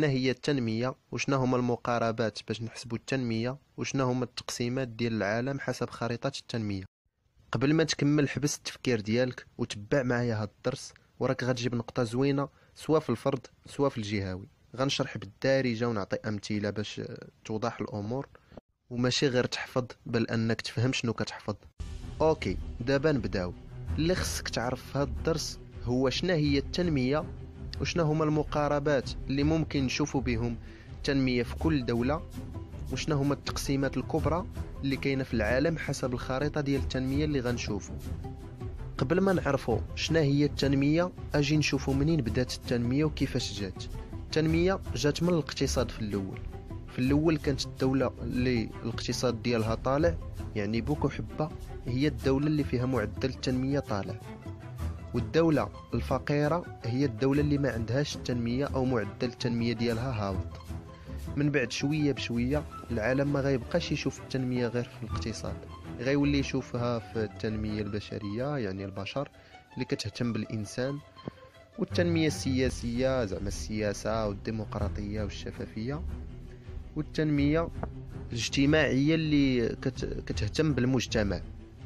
شنا هي التنمية وشنا هما المقاربات باش نحسبوا التنمية وشنا هما التقسيمات ديال العالم حسب خريطة التنمية. قبل ما تكمل حبس التفكير ديالك وتبع معايا هاد الدرس، وراك غتجيب نقطة زوينة سواء في الفرد سواء في الجهوي. غنشرح بالدارجة ونعطي أمثلة باش توضح الأمور، وماشي غير تحفظ بل أنك تفهم شنو كتحفظ. اوكي، دابا نبداو. اللي خصك تعرف في هاد الدرس هو شنا هي التنمية وشنا هما المقاربات اللي ممكن نشوفوا بهم التنمية في كل دولة، وشنا هما التقسيمات الكبرى اللي كاينه في العالم حسب الخريطة ديال التنمية اللي غنشوفوا. قبل ما نعرفوا شنا هي التنمية، اجي نشوفوا منين بدات التنمية وكيفاش جات. التنمية جات من الاقتصاد. في الاول كانت الدولة اللي الاقتصاد ديالها طالع، يعني بوكو حبة، هي الدولة اللي فيها معدل التنمية طالع. والدولة الفقيرة هي الدولة اللي ما عندهاش التنمية او معدل التنمية ديالها هابط. من بعد شوية بشوية العالم ما غيبقاش يشوف التنمية غير في الاقتصاد، غيولي يشوفها في التنمية البشرية، يعني البشر اللي كتهتم بالإنسان، والتنمية السياسية زعما السياسة والديمقراطية والشفافية، والتنمية الاجتماعية اللي كتهتم بالمجتمع.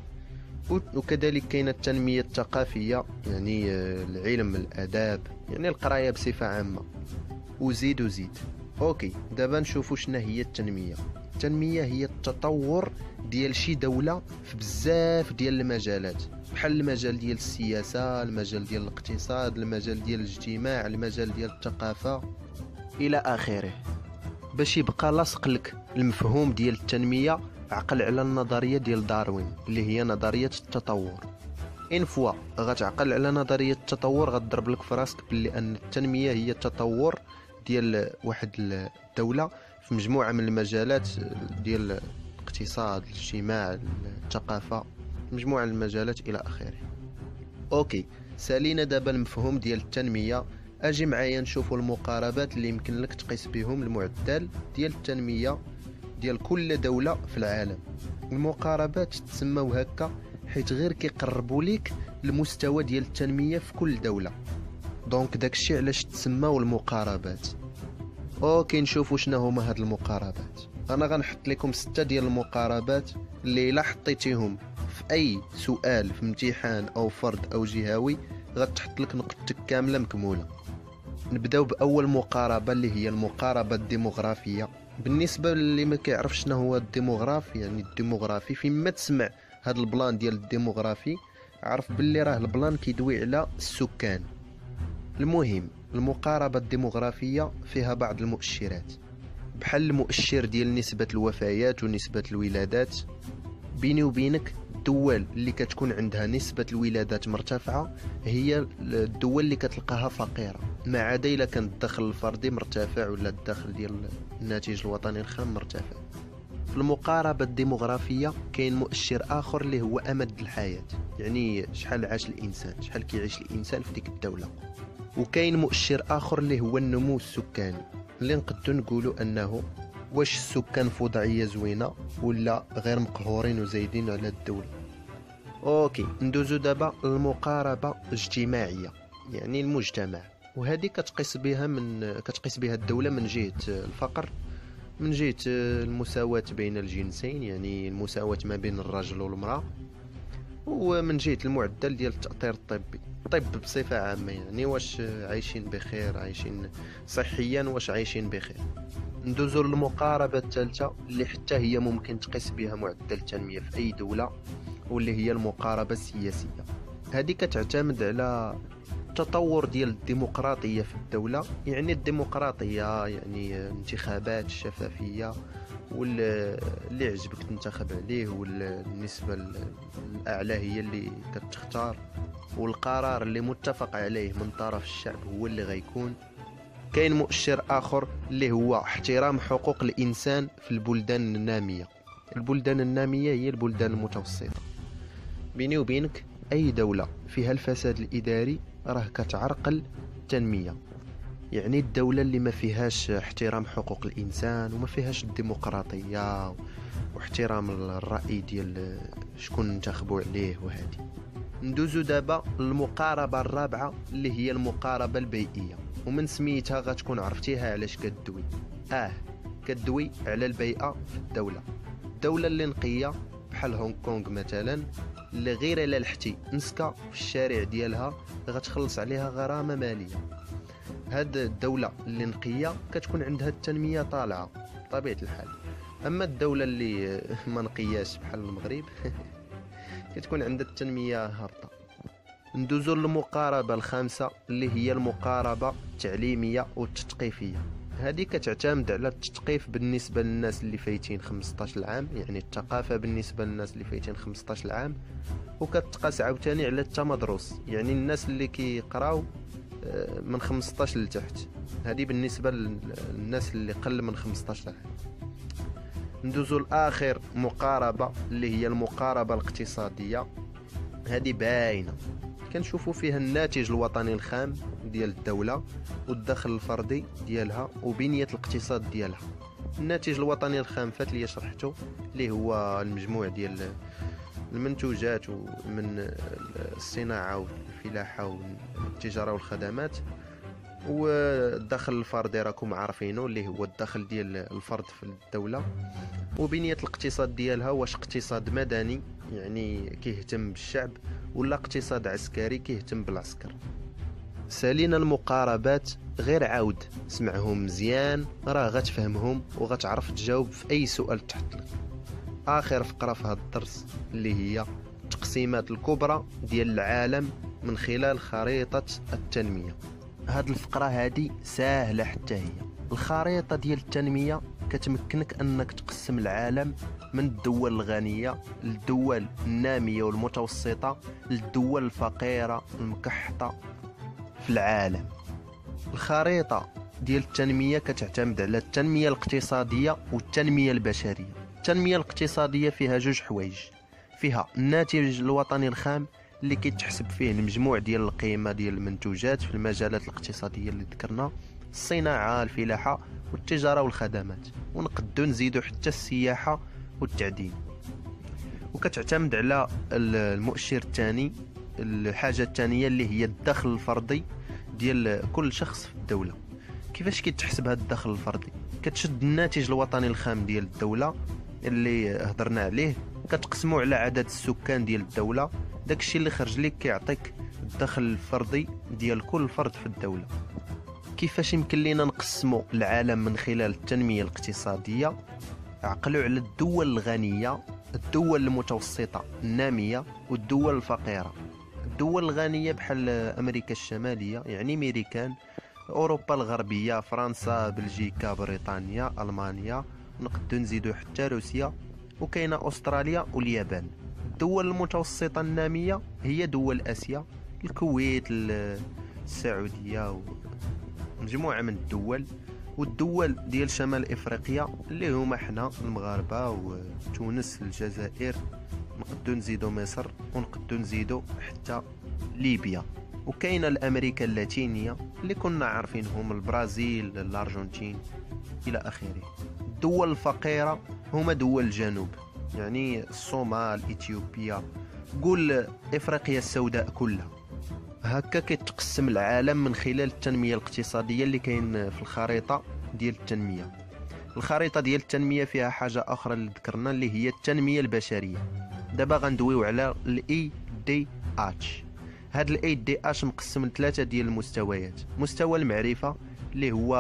وكذلك كاينه التنمية الثقافية، يعني العلم الآداب، يعني القراية بصفة عامة، وزيد. اوكي، دابا نشوفوا شنا هي التنمية. التنمية هي التطور ديال شي دولة في بزاف ديال المجالات، بحال المجال ديال السياسة، المجال ديال الاقتصاد، المجال ديال الاجتماع، المجال ديال الثقافة إلى آخره. باش يبقى لاصق لك المفهوم ديال التنمية، عقل على النظرية ديال داروين اللي هي نظرية التطور. ان فوا غتعقل على نظرية التطور، غتضرب لك في راسك بلي ان التنمية هي التطور ديال واحد الدولة في مجموعة من المجالات ديال الاقتصاد، الاجتماع، الثقافة، مجموعة من المجالات إلى آخره. اوكي، سالينا دابا المفهوم ديال التنمية. اجي معايا نشوفوا المقاربات اللي يمكن لك تقيس بهم المعدل ديال التنمية ديال كل دولة في العالم. المقاربات تسموا هكا حيت غير كيقربوا ليك المستوى ديال التنمية في كل دولة، دونك داكشي علاش تسموا المقاربات. اوكي، نشوفوا شنو هما هاد المقاربات. انا غنحط لكم 6 ديال المقاربات اللي الا حطيتيهم في اي سؤال في امتحان او فرد او جهوي غتحط لك نقطتك كامله مكموله. نبداو باول مقاربه اللي هي المقاربه الديموغرافيه. بالنسبه للي ما كيعرفش شنو هو الديموغراف، يعني الديموغرافي فيما تسمع هاد البلان ديال الديموغرافي عرف باللي راه البلان كيدوي على السكان. المهم، المقاربة الديموغرافية فيها بعض المؤشرات، بحال المؤشر ديال نسبة الوفيات ونسبة الولادات. بيني وبينك الدول اللي كتكون عندها نسبة الولادات مرتفعة هي الدول اللي كتلقاها فقيرة، ما عدا إلا كان الدخل الفردي مرتفع ولا الدخل ديال الناتج الوطني الخام مرتفع. في المقاربة الديموغرافية كاين مؤشر آخر اللي هو أمد الحياة، يعني شحال عاش الإنسان، شحال كيعيش الإنسان في ديك الدولة. وكاين مؤشر آخر اللي هو النمو السكاني، اللي نقدر نقولوا أنه واش السكان في وضعية زوينة ولا غير مقهورين وزايدين على الدولة. اوكي، ندوزو دابا المقاربة الاجتماعية، يعني المجتمع، وهذه كتقيس بها الدولة من جهة الفقر، من جهة المساواة بين الجنسين، يعني المساواة ما بين الرجل والمرأة، ومن جهة المعدل ديال التأطير الطبي، الطب بصفة عامة، يعني واش عايشين بخير، عايشين صحيا، واش عايشين بخير. ندوزو للمقاربة الثالثة اللي حتى هي ممكن تقيس بها معدل التنمية في أي دولة، واللي هي المقاربة السياسية. هذه كتعتمد على التطور ديال الديمقراطية في الدولة، يعني الديمقراطية يعني انتخابات الشفافية، واللي عجبك تنتخب عليه، والنسبة الأعلى هي اللي كتختار، والقرار اللي متفق عليه من طرف الشعب هو اللي غيكون. كاين مؤشر آخر اللي هو احترام حقوق الإنسان في البلدان النامية. البلدان النامية هي البلدان المتوسطة. بيني وبينك أي دولة فيها الفساد الإداري راه كتعرقل التنمية، يعني الدولة اللي ما فيهاش احترام حقوق الإنسان وما فيهاش الديمقراطية واحترام الرأي ديال شكون ننتخبوا عليه وهذه. ندوزو دابا للمقاربة الرابعة اللي هي المقاربة البيئية، ومن سميتها غتكون عرفتيها علاش كدوي. كدوي على البيئة في الدولة اللي نقية بحال هونغ كونغ مثلا، اللي غير الا لحتي نسكة في الشارع ديالها غتخلص عليها غرامة مالية. هاد الدولة اللي نقية كتكون عندها التنمية طالعة بطبيعة الحال. اما الدولة اللي ما نقياش بحال المغرب كتكون عندها التنمية هابطة. ندوزو للمقاربة الخامسة اللي هي المقاربة التعليمية والتثقيفية. هذه كتعتمد على التثقيف بالنسبة للناس اللي فايتين 15 عام، يعني الثقافة بالنسبة للناس اللي فايتين 15 عام، وكتقاس عاوتاني على التمدرس، يعني الناس اللي كيقراو من 15 لتحت. هذه بالنسبة للناس اللي قل من 15 عام. ندوزو لآخر مقاربة اللي هي المقاربة الاقتصادية. هذه باينة، كنشوفوا فيها الناتج الوطني الخام ديال الدولة والدخل الفردي ديالها وبنية الاقتصاد ديالها. الناتج الوطني الخام فات لي شرحته، اللي هو المجموع ديال المنتوجات من الصناعة والفلاحة والتجارة والخدمات، والدخل الفردي راكم عارفينه اللي هو الدخل ديال الفرد في الدولة، وبنية الاقتصاد ديالها واش اقتصاد مدني يعني كيهتم بالشعب ولا اقتصاد عسكري كيهتم بالعسكر. سالينا المقاربات غير عاود سمعهم مزيان، راه غتفهمهم وغتعرف تجاوب في اي سؤال تحت لك. اخر فقرة في هذا الدرس اللي هي التقسيمات الكبرى ديال العالم من خلال خريطة التنمية. هاد الفقرة هادي ساهلة حتى هي. الخريطة ديال التنمية كتمكنك انك تقسم العالم من الدول الغنية للدول النامية والمتوسطة للدول الفقيرة المكحطة في العالم. الخريطة ديال التنمية كتعتمد على التنمية الاقتصادية والتنمية البشرية. التنمية الاقتصادية فيها جوج حوايج، فيها الناتج الوطني الخام اللي كيتحسب فيه المجموع ديال القيمة ديال المنتوجات في المجالات الاقتصادية اللي ذكرنا، الصناعة، الفلاحة والتجارة والخدمات، ونقدو نزيدو حتى السياحة والتعدين. وكتعتمد على المؤشر الثاني، الحاجة الثانية اللي هي الدخل الفردي ديال كل شخص في الدولة. كيفاش كيتحسب هذا الدخل الفردي؟ كتشد الناتج الوطني الخام ديال الدولة اللي هضرنا عليه، كتقسمو على عدد السكان ديال الدولة، داكشي اللي خرج لك كيعطيك الدخل الفردي ديال كل فرد في الدولة. كيفاش يمكن لينا نقسموا العالم من خلال التنمية الاقتصادية؟ عقلوا على الدول الغنية، الدول المتوسطة النامية والدول الفقيرة. الدول الغنية بحال أمريكا الشمالية يعني ميريكان، أوروبا الغربية فرنسا بلجيكا بريطانيا ألمانيا، نقدر نزيدو حتى روسيا، وكاينة أستراليا واليابان. الدول المتوسطة النامية هي دول آسيا، الكويت السعودية ومجموعة من الدول، والدول ديال شمال إفريقيا اللي هما حنا المغاربة وتونس الجزائر، نقدو نزيدو مصر ونقدو نزيدو حتى ليبيا. وكاينة الأمريكا اللاتينية اللي كنا عارفينهم، البرازيل الأرجنتين إلى آخره. الدول الفقيرة هما دول الجنوب، يعني الصومال إثيوبيا، قول إفريقيا السوداء كلها. هكا كيتقسم العالم من خلال التنمية الاقتصادية اللي كاين في الخريطة ديال التنمية. الخريطة ديال التنمية فيها حاجة أخرى اللي ذكرنا اللي هي التنمية البشرية. دابا غندويو على الاي دي اتش. هاد الاي دي اتش مقسم لثلاثة ديال المستويات. مستوى المعرفة اللي هو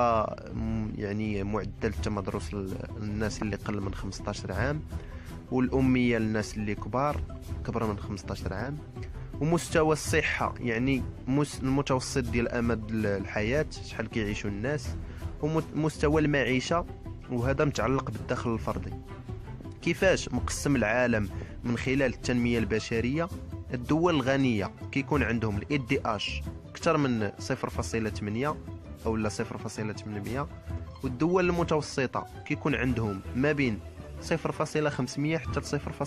يعني معدل التمدرس للناس اللي قل من 15 عام، والأمية للناس اللي كبار من 15 عام. ومستوى الصحة يعني المتوسط ديال أمد الحياة، شحال كيعيشوا الناس. ومستوى المعيشة، وهذا متعلق بالدخل الفردي. كيفاش مقسم العالم من خلال التنمية البشرية؟ الدول الغنية كيكون عندهم الاي دي اش اكثر من 0.8 او لا 0.800، والدول المتوسطة كيكون عندهم ما بين 0.500 حتى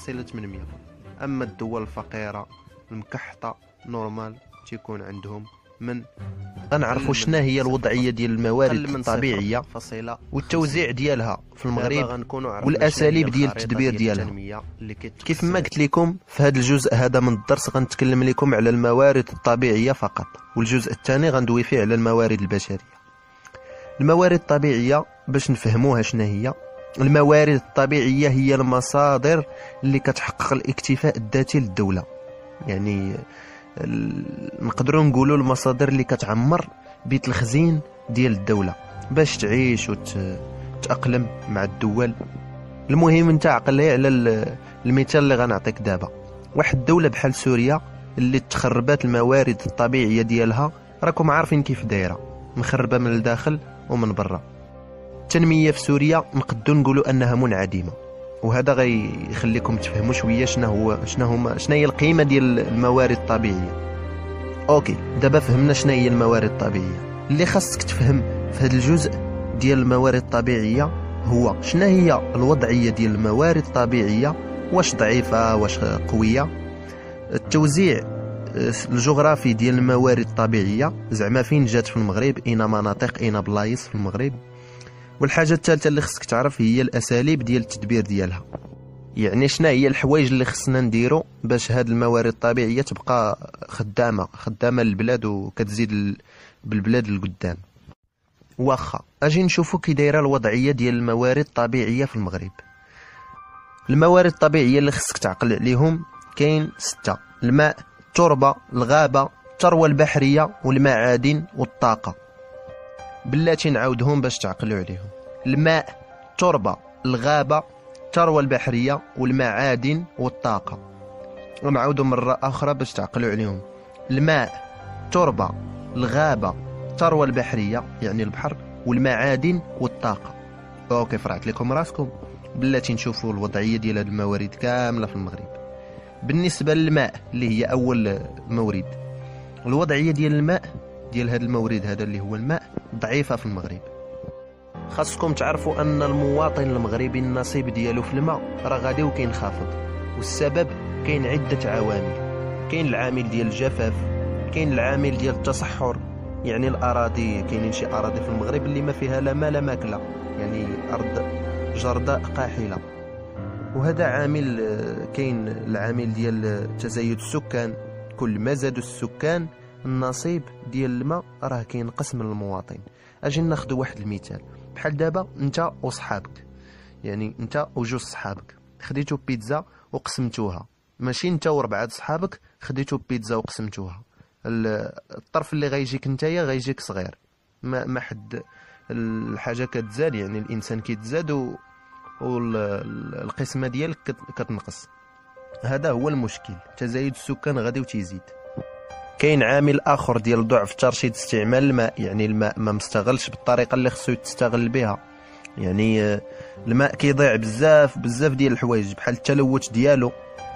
0.800. اما الدول الفقيرة المكحطة نورمال تيكون عندهم من غنعرفوا شنا هي الوضعيه ديال الموارد الطبيعيه والتوزيع ديالها في المغرب والاساليب ديال التدبير ديالها. كيف ما قلت لكم في هذا الجزء هذا من الدرس غنتكلم لكم على الموارد الطبيعيه فقط، والجزء الثاني غندوي فيه على الموارد البشريه. الموارد الطبيعيه باش نفهموها شنا هي، الموارد الطبيعيه هي المصادر اللي كتحقق الاكتفاء الذاتي للدوله، يعني نقدروا نقولوا المصادر اللي كتعمر بيت الخزين ديال الدوله باش تعيش وتتاقلم مع الدول. المهم انت عقل لي على المثال اللي غنعطيك دابا. واحد الدوله بحال سوريا اللي تخربات الموارد الطبيعيه ديالها، راكم عارفين كيف دايره، مخربه من الداخل ومن برا. التنميه في سوريا نقدروا نقولوا انها منعدمه، وهذا غيخليكم تفهموا شويه شنو هي القيمه ديال الموارد الطبيعيه. اوكي، دابا فهمنا شنو هي الموارد الطبيعيه. اللي خاصك تفهم في هذا الجزء ديال الموارد الطبيعيه هو شنو هي الوضعيه ديال الموارد الطبيعيه، واش ضعيفه واش قويه، التوزيع الجغرافي ديال الموارد الطبيعيه، زعما فين جات في المغرب، اين مناطق اين بلايص في المغرب. والحاجه الثالثه اللي خصك تعرف هي الاساليب ديال التدبير ديالها، يعني شنو هي الحوايج اللي خصنا نديرو باش هاد الموارد الطبيعيه تبقى خدامه للبلاد وكتزيد بالبلاد للقدام. واخا اجي نشوفو كي دايره الوضعيه ديال الموارد الطبيعيه في المغرب. الموارد الطبيعيه اللي خصك تعقل عليهم كاين 6: الماء، التربه، الغابه، الثروه البحريه، والمعادن والطاقه. بلاتي نعاودهم باش تعقلوا عليهم: الماء، التربه، الغابه، الثروه البحريه، والمعادن والطاقه. ونعاودوا مره اخرى باش تعقلوا عليهم: الماء، التربه، الغابه، الثروه البحريه يعني البحر، والمعادن والطاقه. اوكي، فرعت لكم راسكم. بلاتي نشوفوا الوضعيه ديال هاد الموارد كامله في المغرب. بالنسبه للماء اللي هي اول مورد، الوضعيه ديال الماء ديال هذا المورد هذا اللي هو الماء ضعيفه في المغرب. خاصكم تعرفوا ان المواطن المغربي النصيب ديالو في الماء راه غادي وكينخفض، والسبب كاين عده عوامل. كاين العامل ديال الجفاف، كاين العامل ديال التصحر، يعني الاراضي، كاينين شي اراضي في المغرب اللي ما فيها لا ماء لا ماكله، يعني ارض جرداء قاحله. وهذا عامل. كاين العامل ديال تزايد السكان، كل ما زادوا السكان النصيب ديال الماء راه كينقص من المواطن. اجي ناخذ واحد المثال، بحال دابا انت وصحابك، يعني انت وجوج صحابك خديتو بيتزا وقسمتوها، ماشي انت وربعه صحابك خديتو بيتزا وقسمتوها. الطرف اللي غيجيك نتايا غيجيك صغير، ما حد الحاجه كتزاد، يعني الانسان كيتزاد والقسمه ديالك كتنقص. هذا هو المشكل، تزايد السكان غادي وتيزيد. كاين عامل اخر ديال ضعف ترشيد استعمال الماء، يعني الماء ما مستغلش بالطريقه اللي خصو تستغل بها، يعني الماء كيضيع بزاف ديال الحوايج بحال التلوث ديالو.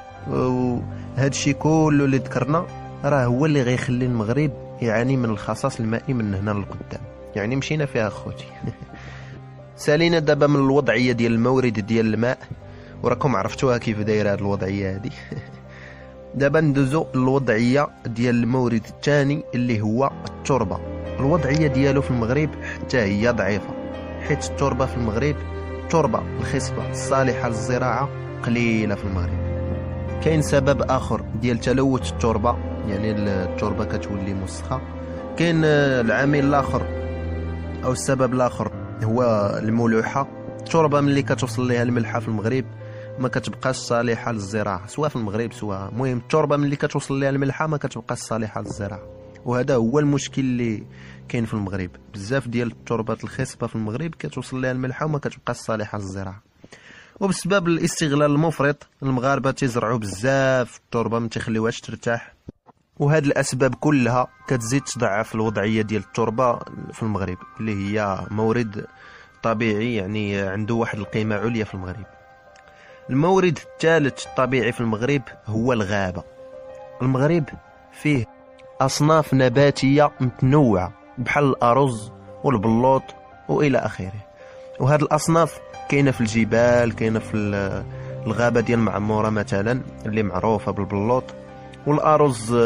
وهذا الشيء كله اللي ذكرنا راه هو اللي غيخلي المغرب يعاني من الخصاص المائي من هنا للقدام، يعني مشينا فيها خوتي. سالينا دابا من الوضعيه ديال المورد ديال الماء، وراكم عرفتوها كيف دايره هذه الوضعيه هذه. دابا ندوزو للوضعيه ديال المورد الثاني اللي هو التربه. الوضعيه ديالو في المغرب حتى هي ضعيفه، حيت التربه في المغرب، التربه الخصبه الصالحه للزراعه قليله في المغرب. كاين سبب اخر ديال تلوث التربه، يعني التربه كتولي مسخه. كاين العامل الاخر او السبب الاخر هو الملوحه. التربه ملي كتوصل ليها الملحه في المغرب ما كتبقاش صالحه للزراعه، سواء في المغرب سواء، المهم التربه ملي كتوصل ليها الملحه ما كتبقاش صالحه للزراعه. وهذا هو المشكل اللي كاين في المغرب، بزاف ديال التربات الخصبه في المغرب كتوصل ليها الملحه وما كتبقاش صالحه للزراعه. وبسبب الاستغلال المفرط المغاربه تيزرعوا بزاف التربه ما تيخليوهاش ترتاح، وهاد الاسباب كلها كتزيد تضعف الوضعيه ديال التربه في المغرب اللي هي مورد طبيعي، يعني عنده واحد القيمه عليا في المغرب. المورد الثالث الطبيعي في المغرب هو الغابه. المغرب فيه اصناف نباتيه متنوعه بحال الارز والبلوط والى اخره، وهاد الاصناف كاينه في الجبال، كاينه في الغابه ديال المعموره مثلا اللي معروفه بالبلوط، والارز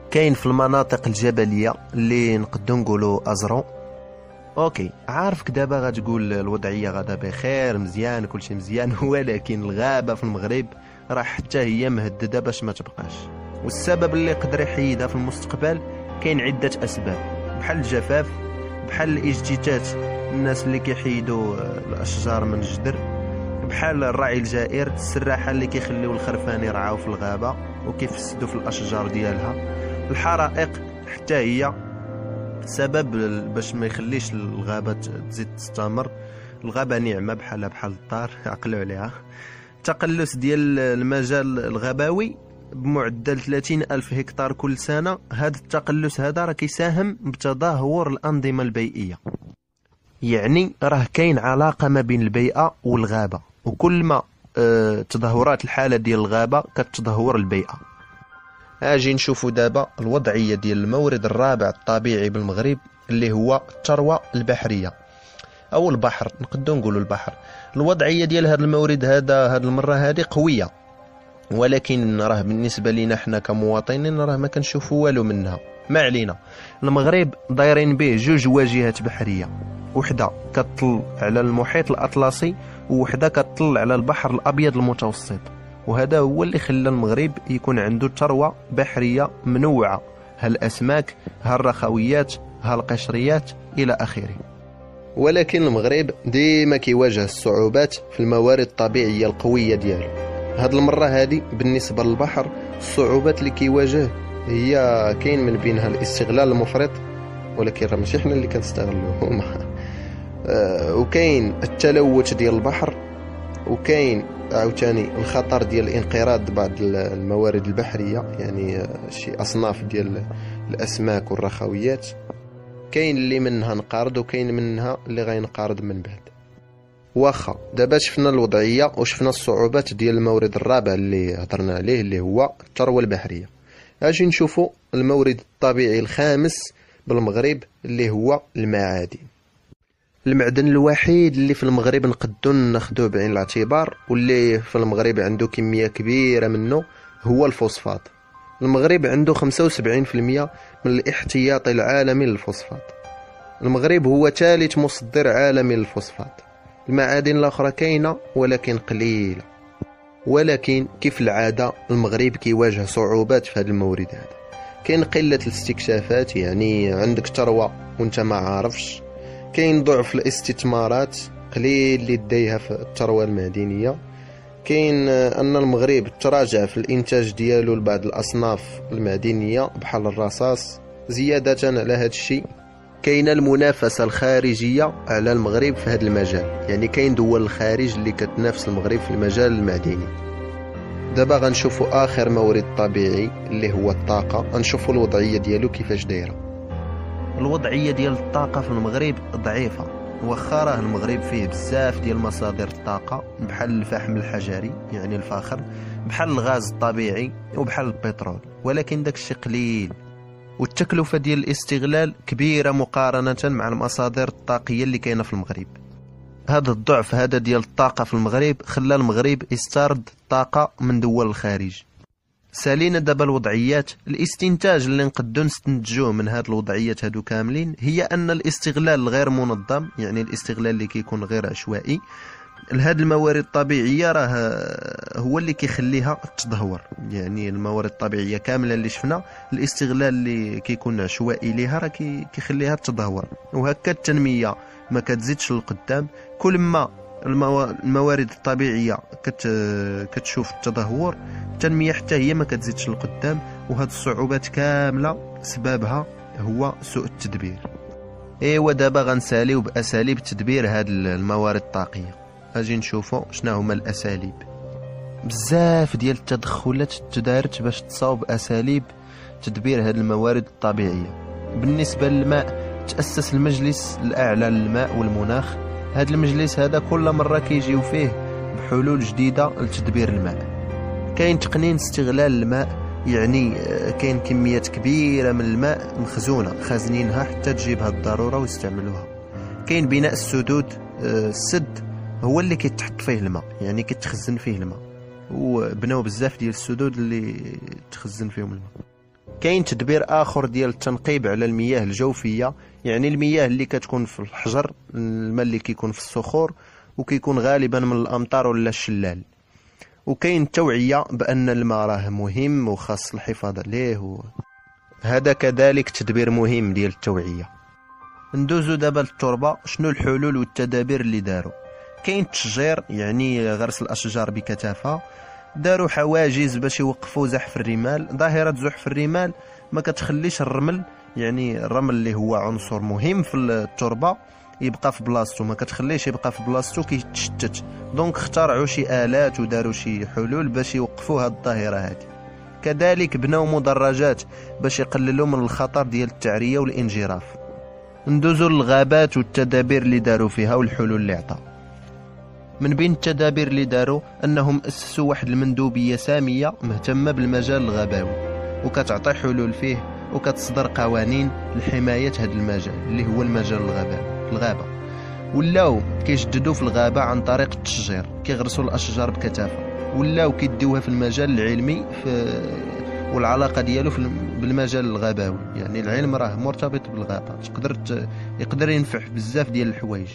كاين في المناطق الجبليه اللي نقدو نقولوا ازرو. اوكي عارفك دابا غتقول الوضعيه غادا بخير مزيان كلشي مزيان ولكن الغابه في المغرب راه حتى هي مهدده باش ما تبقاش، والسبب اللي يقدر يحيدها في المستقبل كاين عده اسباب، بحال الجفاف، بحال الاجتتات الناس اللي كيحيدوا الاشجار من الجدر، بحال الرعي الجائر السراحه اللي كيخليو الخرفان يرعاو في الغابه وكيفسدوا في الاشجار ديالها، الحرائق حتى هي سبب باش ما يخليش الغابه تزيد تستمر. الغابه نعمه بحال الدار عقلوا عليها. تقلص ديال المجال الغابوي بمعدل 30,000 هكتار كل سنه، هذا التقلص هذا راه كيساهم بتدهور الانظمه البيئيه، يعني راه كاين علاقه ما بين البيئه والغابه، وكل ما تدهورات الحاله ديال الغابه كتدهور البيئه. اجي نشوفوا دابا الوضعيه ديال المورد الرابع الطبيعي بالمغرب اللي هو الثروه البحريه او البحر، نقدروا نقولوا البحر. الوضعيه ديال هذا المورد هذا المره هذه قويه، ولكن راه بالنسبه لينا حنا كمواطنين راه ما كنشوفوا والو منها. ما علينا، المغرب دايرين به جوج واجهات بحريه، وحده كتطل على المحيط الاطلسي ووحده كتطل على البحر الابيض المتوسط، وهذا هو اللي خلى المغرب يكون عنده ثروه بحريه منوعه، هالاسماك، هالرخويات، هالقشريات الى اخره. ولكن المغرب ديما كيواجه الصعوبات في الموارد الطبيعيه القويه ديالو. هاد المره هذه بالنسبه للبحر الصعوبات اللي كيواجه هي كاين من بينها الاستغلال المفرط، ولكن راه ماشي حنا اللي كنستغلوه هما وكاين التلوث ديال البحر، وكاين عاوتاني الخطر ديال انقراض بعض الموارد البحريه، يعني شي اصناف ديال الاسماك والرخويات، كاين اللي منها نقارض وكاين منها اللي غينقارض من بعد. واخا دابا شفنا الوضعيه وشفنا الصعوبات ديال المورد الرابع اللي هضرنا عليه اللي هو الثروه البحريه، اجي نشوفوا المورد الطبيعي الخامس بالمغرب اللي هو المعادن. المعدن الوحيد اللي في المغرب نقدو ناخذوه بعين الاعتبار واللي في المغرب عنده كميه كبيره منه هو الفوسفات. المغرب عنده 75% من الاحتياطي العالمي للفوسفات. المغرب هو ثالث مصدر عالمي للفوسفات. المعادن الاخرى كاينه ولكن قليله، ولكن كيف العاده المغرب كيواجه صعوبات في هذا المورد هذا. كاين قله الاستكشافات، يعني عندك ثروه وانت ما عارفش، كاين ضعف الاستثمارات، قليل اللي دايها في الثروه المعدنيه، كاين ان المغرب تراجع في الانتاج ديالو لبعض الاصناف المعدنيه بحال الرصاص. زياده على هذا الشيء كاينه المنافسه الخارجيه على المغرب في هذا المجال، يعني كاين دول الخارج اللي كتنافس المغرب في المجال المعدني. دابا غنشوفوا اخر مورد طبيعي اللي هو الطاقه، غنشوفوا الوضعيه ديالو كيفاش دايره. الوضعيه ديال الطاقه في المغرب ضعيفه، واخا راه المغرب فيه بزاف ديال مصادر الطاقه بحال الفحم الحجري يعني الفاخر، بحال الغاز الطبيعي وبحال البترول، ولكن داكشي قليل، والتكلفه ديال الاستغلال كبيره مقارنه مع المصادر الطاقيه اللي كاينه في المغرب. هذا الضعف هذا ديال الطاقه في المغرب خلى المغرب يستورد الطاقه من دول الخارج. سالينا دابا الوضعيات. الاستنتاج اللي نقدروا نستنتجوه من هاد الوضعيات هادو كاملين هي ان الاستغلال الغير منظم، يعني الاستغلال اللي كيكون غير عشوائي لهاد الموارد الطبيعيه راه هو اللي كيخليها تدهور. يعني الموارد الطبيعيه كامله اللي شفنا الاستغلال اللي كيكون عشوائي ليها راه كيخليها تدهور، وهكا التنميه ما كتزيدش للقدام. كل ما الموارد الطبيعيه كتشوف التدهور، التنميه حتى هي ما كتزيدش للقدام، وهاد الصعوبات كامله سببها هو سوء التدبير. ايوا دابا غنساليو باساليب تدبير هاد الموارد الطاقيه. اجي نشوفوا شنو هما الاساليب. بزاف ديال التدخلات تدارت باش تصاوب اساليب تدبير هاد الموارد الطبيعيه. بالنسبه للماء تاسس المجلس الاعلى للماء والمناخ. هذا المجلس هذا كل مره كيجيو فيه بحلول جديده لتدبير الماء. كاين تقنين استغلال الماء، يعني كاين كميات كبيره من الماء مخزونه خازنينها حتى تجيبها الضروره ويستعملوها. كاين بناء السدود. السد هو اللي كيتحط فيه الماء، يعني كيتخزن فيه الماء، وبناو بزاف ديال السدود اللي تخزن فيهم الماء. كاين تدبير اخر ديال التنقيب على المياه الجوفيه، يعني المياه اللي كتكون في الحجر، الماء اللي كيكون في الصخور وكيكون غالبا من الامطار ولا الشلال. وكاين التوعيه بان الماء راه مهم وخاص الحفاظ عليه، هذا كذلك تدبير مهم ديال التوعيه. ندوزو دابا للتربه. شنو الحلول والتدابير اللي داروا؟ كاين التشجير، يعني غرس الاشجار بكثافه. داروا حواجز باش يوقفوا زحف الرمال. ظاهره زحف الرمال ما كتخليش الرمل، يعني الرمل اللي هو عنصر مهم في التربه، يبقى في بلاصتو، ما كتخليش يبقى في بلاصتو كيتشتت. دونك اخترعوا شي آلات وداروا شي حلول باش يوقفوا هاد الظاهره هذه. كذلك بناو مدرجات باش يقللوا من الخطر ديال التعريه والانجراف. ندوزو للغابات والتدابير اللي داروا فيها والحلول اللي عطاو. من بين التدابير اللي داروا انهم اسسوا واحد المندوبيه ساميه مهتمه بالمجال الغابوي، وكتعطي حلول فيه وكتصدر قوانين لحمايه هذا المجال اللي هو المجال الغابه. ولاو كيجددوا في الغابه عن طريق التشجير، كيغرسوا الاشجار بكثافه. ولاو كيديوها في المجال العلمي والعلاقه ديالو بالمجال الغابوي، يعني العلم راه مرتبط بالغابه، يقدر ينفع بزاف ديال الحوايج.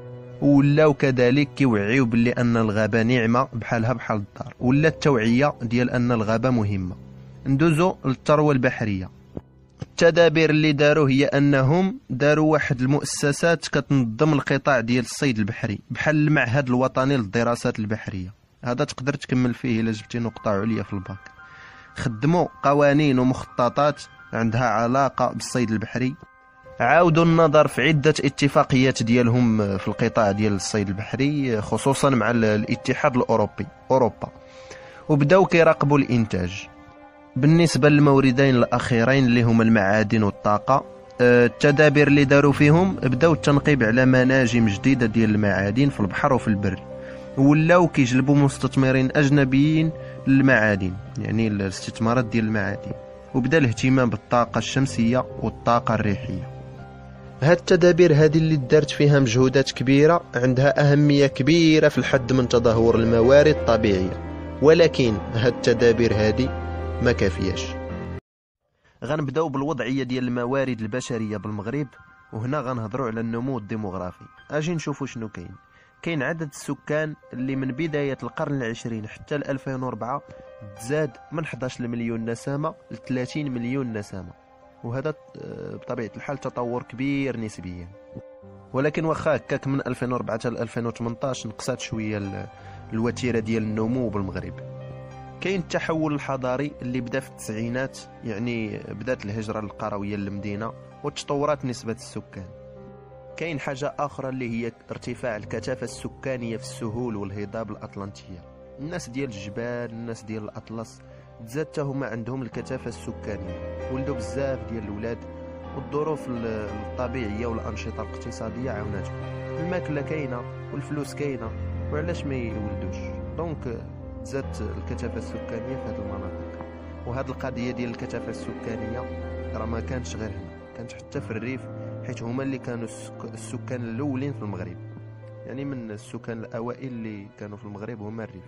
ولاو كذلك كيوعيو باللي ان الغابه نعمه بحال الدار، ولا التوعيه ديال ان الغابه مهمه. ندوزو للثروه البحريه. التدابير اللي داروا هي انهم داروا واحد المؤسسات كتنظم القطاع ديال الصيد البحري، بحال المعهد الوطني للدراسات البحريه. هذا تقدر تكمل فيه الا جبتي نقطه عليا في الباك. خدموا قوانين ومخططات عندها علاقه بالصيد البحري. عاودوا النظر في عدة اتفاقيات ديالهم في القطاع ديال الصيد البحري، خصوصا مع الاتحاد الأوروبي أوروبا، وبداو كيراقبوا الإنتاج. بالنسبة للموردين الأخيرين اللي هما المعادن والطاقة، التدابير اللي داروا فيهم بداو التنقيب على مناجم جديدة ديال المعادن في البحر وفي البر، ولاو كيجلبوا مستثمرين أجنبيين للمعادن، يعني الاستثمارات ديال المعادن. وبدا الاهتمام بالطاقة الشمسية والطاقة الريحية. هاد التدابير هذه اللي دارت فيها مجهودات كبيرة عندها أهمية كبيرة في الحد من تدهور الموارد الطبيعية، ولكن هاد التدابير هذه ما كافياش. غنبداو بالوضعية ديال الموارد البشرية بالمغرب، وهنا غنهضروا على النمو الديموغرافي. اجي نشوفوا شنو كاين عدد السكان اللي من بداية القرن العشرين حتى 2004 تزاد من 11 مليون نسمة ل 30 مليون نسمة، وهذا بطبيعة الحال تطور كبير نسبيا. ولكن واخا هكاك من 2004 حتى 2018 نقصات شوية الوتيرة ديال النمو بالمغرب. كاين التحول الحضاري اللي بدا في التسعينات، يعني بدات الهجرة القروية للمدينة وتطورات نسبة السكان. كاين حاجة أخرى اللي هي ارتفاع الكثافة السكانية في السهول والهضاب الأطلنطية. الناس ديال الجبال، الناس ديال الأطلس تزادت هما عندهم الكثافة السكانية، ولدوا بزاف ديال الولاد، والظروف الطبيعية والأنشطة الاقتصادية عاوناتهم. الماكلة كاينة والفلوس كاينة، وعلاش ما يولدوش؟ دونك تزادت الكثافة السكانية في هذه المناطق. وهذه القضية ديال الكثافة السكانية راه ما كانتش غير هنا، كانت حتى في الريف، حيث هما اللي كانوا السكان الأولين في المغرب، يعني من السكان الأوائل اللي كانوا في المغرب هما الريف.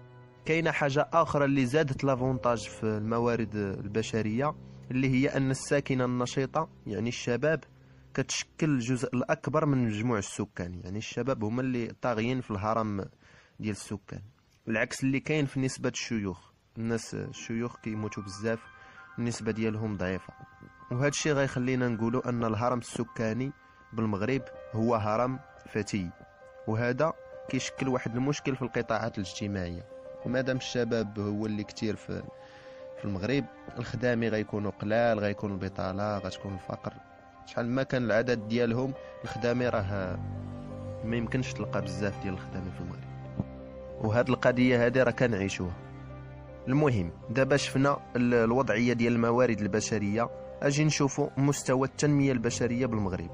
كاينه حاجه اخرى اللي زادت لافونتاج في الموارد البشريه، اللي هي ان الساكنه النشيطه يعني الشباب كتشكل الجزء الاكبر من مجموع السكان، يعني الشباب هما اللي طاغيين في الهرم ديال السكان، العكس اللي كاين في نسبه الشيوخ. الشيوخ كيموتوا بزاف، النسبه ديالهم ضعيفه. وهذا الشيء غيخلينا نقولوا ان الهرم السكاني بالمغرب هو هرم فتي، وهذا كيشكل واحد المشكل في القطاعات الاجتماعيه. ومادام الشباب هو اللي كتير في المغرب، الخدامي غيكونوا قلال، غيكون البطاله، غتكون الفقر. شحال ما كان العدد ديالهم الخدامي راه ما يمكنش تلقى بزاف ديال الخدامي في المغرب، وهاد القضيه هذه راه كنعيشوها. المهم دابا شفنا الوضعيه ديال الموارد البشريه، اجي نشوفوا مستوى التنميه البشريه بالمغرب.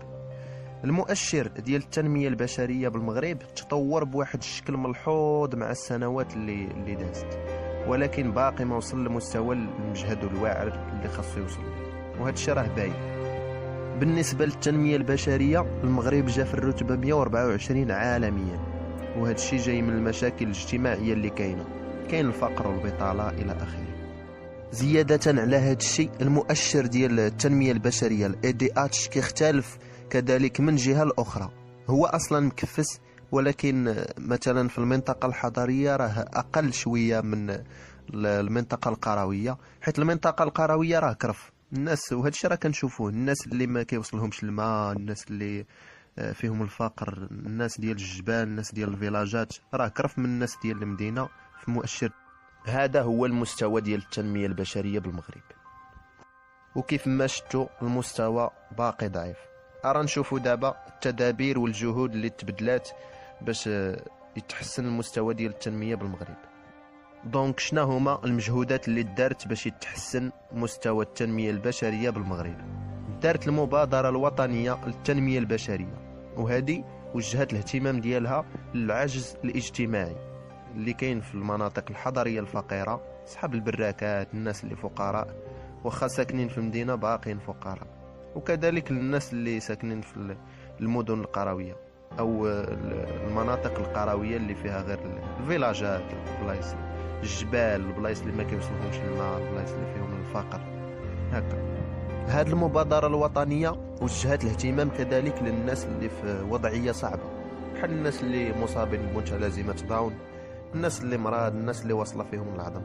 المؤشر ديال التنميه البشريه بالمغرب تطور بواحد الشكل ملحوظ مع السنوات اللي دازت، ولكن باقي ما وصل لمستوى المجهد والواعر اللي خاصو يوصل له، وهذا الشيء راه باين. بالنسبه للتنميه البشريه، المغرب جا في الرتبه 124 عالميا، وهذا الشيء جاي من المشاكل الاجتماعيه اللي كاين الفقر والبطاله الى اخره. زيادة على هذا الشيء، المؤشر ديال التنمية البشرية ال ADH كيختلف كذلك من جهة الأخرى. هو أصلا مكفس، ولكن مثلا في المنطقة الحضرية راه أقل شوية من المنطقة القروية، حيث المنطقة القروية راه كرف الناس، وهذا الشيء راه كنشوفوه. الناس اللي ما كيوصلهمش الماء، الناس اللي فيهم الفقر، الناس ديال الجبال، الناس ديال الفيلاجات راه كرف من الناس ديال المدينة في مؤشر. هذا هو المستوى ديال التنمية البشرية بالمغرب، وكيف ما شفتوا المستوى باقي ضعيف. أرى نشوفوا دابا التدابير والجهود اللي تبدلات باش يتحسن المستوى ديال التنمية بالمغرب. دونك شنا هما المجهودات اللي دارت باش يتحسن مستوى التنمية البشرية بالمغرب؟ دارت المبادرة الوطنية للتنمية البشرية، وهذه وجهت الاهتمام ديالها للعجز الاجتماعي اللي كاين في المناطق الحضرية الفقيرة، صحاب البراكات، الناس اللي فقراء وخا ساكنين في المدينة باقين فقراء، وكذلك الناس اللي ساكنين في المدن القروية أو المناطق القروية اللي فيها غير الفيلاجات، البلايص الجبال، البلايص اللي ما كيوصلهمش الماء، البلايص اللي فيهم الفقر. هكا هذه المبادرة الوطنية وجهت الاهتمام كذلك للناس اللي في وضعية صعبة، بحال الناس اللي مصابين بمتلازمة داون، الناس اللي مرض، الناس اللي واصلة فيهم العظم،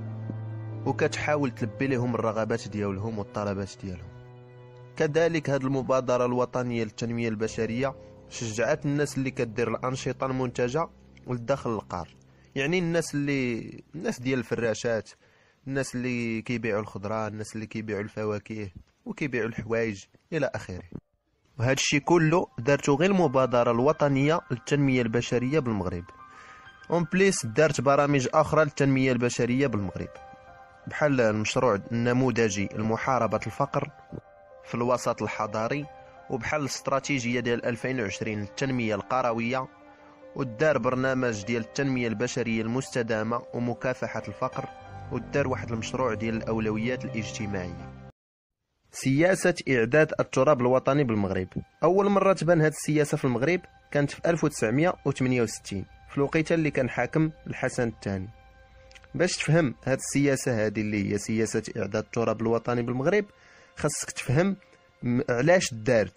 وكتحاول تلبي لهم الرغبات ديالهم والطلبات ديالهم. كذلك هذه المبادرة الوطنية للتنمية البشرية شجعت الناس اللي كدير الأنشطة المنتجة للدخل القار، يعني الناس ديال الفراشات، الناس اللي كيبيعوا الخضرة، الناس اللي كيبيعوا الفواكه وكيبيعوا الحوايج إلى آخره. وهذا الشيء كله دارته غير المبادرة الوطنية للتنمية البشرية بالمغرب. اون بليس دارت برامج أخرى للتنمية البشرية بالمغرب، بحال المشروع النموذجي لمحاربة الفقر في الوسط الحضاري، وبحال الاستراتيجية ديال 2020 للتنمية القروية، ودار برنامج ديال التنمية البشرية المستدامة ومكافحة الفقر، ودار واحد المشروع ديال الأولويات الاجتماعية. سياسة إعداد التراب الوطني بالمغرب، أول مرة تبان هذه السياسة في المغرب كانت في 1968 في الوقيته اللي كان حاكم الحسن الثاني. باش تفهم هذه السياسة هذه اللي هي سياسة إعداد التراب الوطني بالمغرب، خاصك تفهم علاش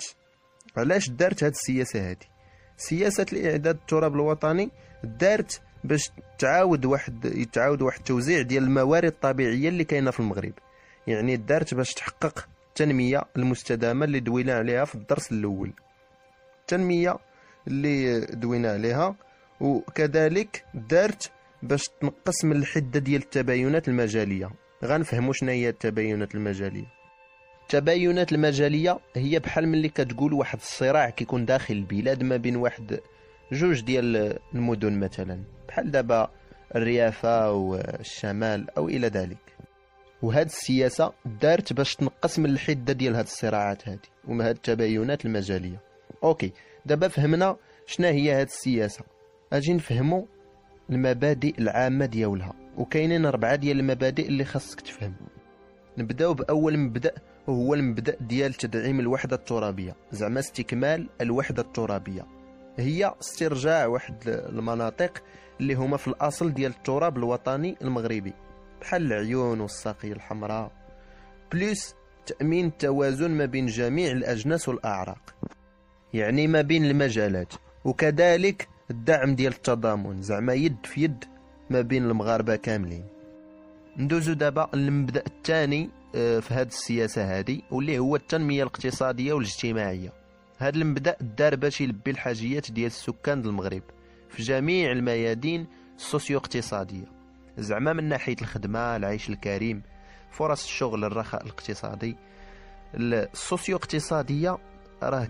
دارت هذه السياسة هذه. سياسة إعداد التراب الوطني دارت باش يتعاود واحد التوزيع ديال الموارد الطبيعية اللي كاينة في المغرب، يعني دارت باش تحقق التنمية المستدامة اللي دوينا عليها في الدرس الأول، التنمية اللي دوينا عليها. وكذلك دارت باش تنقص من الحدة ديال التباينات المجالية. غنفهموا شنو هي التباينات المجالية. التباينات المجالية هي بحال ملي كتقول واحد الصراع كيكون داخل البلاد ما بين واحد جوج ديال المدن، مثلا بحال دابا الريافة والشمال أو إلى ذلك. وهاد السياسة دارت باش تنقص من الحدة ديال هاد الصراعات هادي ومن هاد التباينات المجالية. أوكي، دابا فهمنا شنو هي هاد السياسة، أجي نفهموا المبادئ العامة ديالها، وكاينين 4 ديال المبادئ اللي خاصك تفهم. نبداو بأول مبدأ، وهو المبدأ ديال تدعيم الوحدة الترابية، زعما استكمال الوحدة الترابية، هي استرجاع واحد المناطق اللي هما في الأصل ديال التراب الوطني المغربي، بحال العيون والساقية الحمراء، بلس تأمين التوازن ما بين جميع الأجناس والأعراق، يعني ما بين المجالات، وكذلك الدعم ديال التضامن، زعما يد في يد ما بين المغاربة كاملين. ندوزو دابا المبدأ الثاني في هذه السياسة هذه، واللي هو التنمية الاقتصادية والاجتماعية. هذا المبدأ دار باش يلبي الحاجيات ديال السكان المغرب في جميع الميادين السوسيو اقتصادية، زعما من ناحية الخدمة، العيش الكريم، فرص الشغل، الرخاء الاقتصادي. السوسيو اقتصادية راه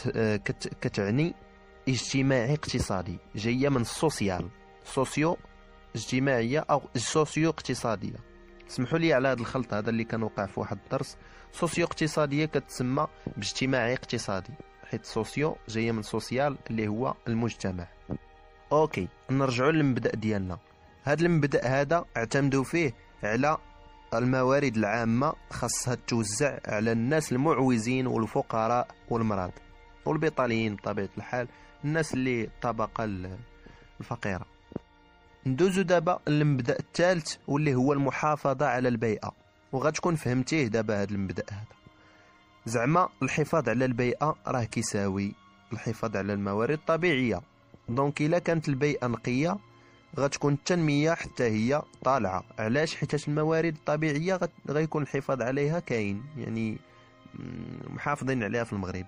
كتعني اجتماعي اقتصادي، جاية من السوسيال، سوسيو اجتماعية أو سوسيو اقتصادية. اسمحوا لي على هذا الخلط هذا اللي كان وقع في واحد الدرس. سوسيو اقتصادية كتسمى باجتماعي اقتصادي، حيت سوسيو جاية من سوسيال اللي هو المجتمع. اوكي، نرجعوا للمبدأ ديالنا. هذا المبدأ هذا اعتمدوا فيه على الموارد العامة، خاصها توزع على الناس المعوزين والفقراء والمرضى والبطاليين بطبيعة الحال، الناس اللي الطبقة الفقيرة. ندوزو دابا للمبدأ الثالث واللي هو المحافظة على البيئة. وغتكون فهمتيه دابا هذا المبدأ هذا. زعما الحفاظ على البيئة راه كيساوي الحفاظ على الموارد الطبيعية. دونك الا كانت البيئة نقية غتكون التنمية حتى هي طالعة. علاش؟ حيت الموارد الطبيعية غيكون الحفاظ عليها كاين، يعني محافظين عليها في المغرب.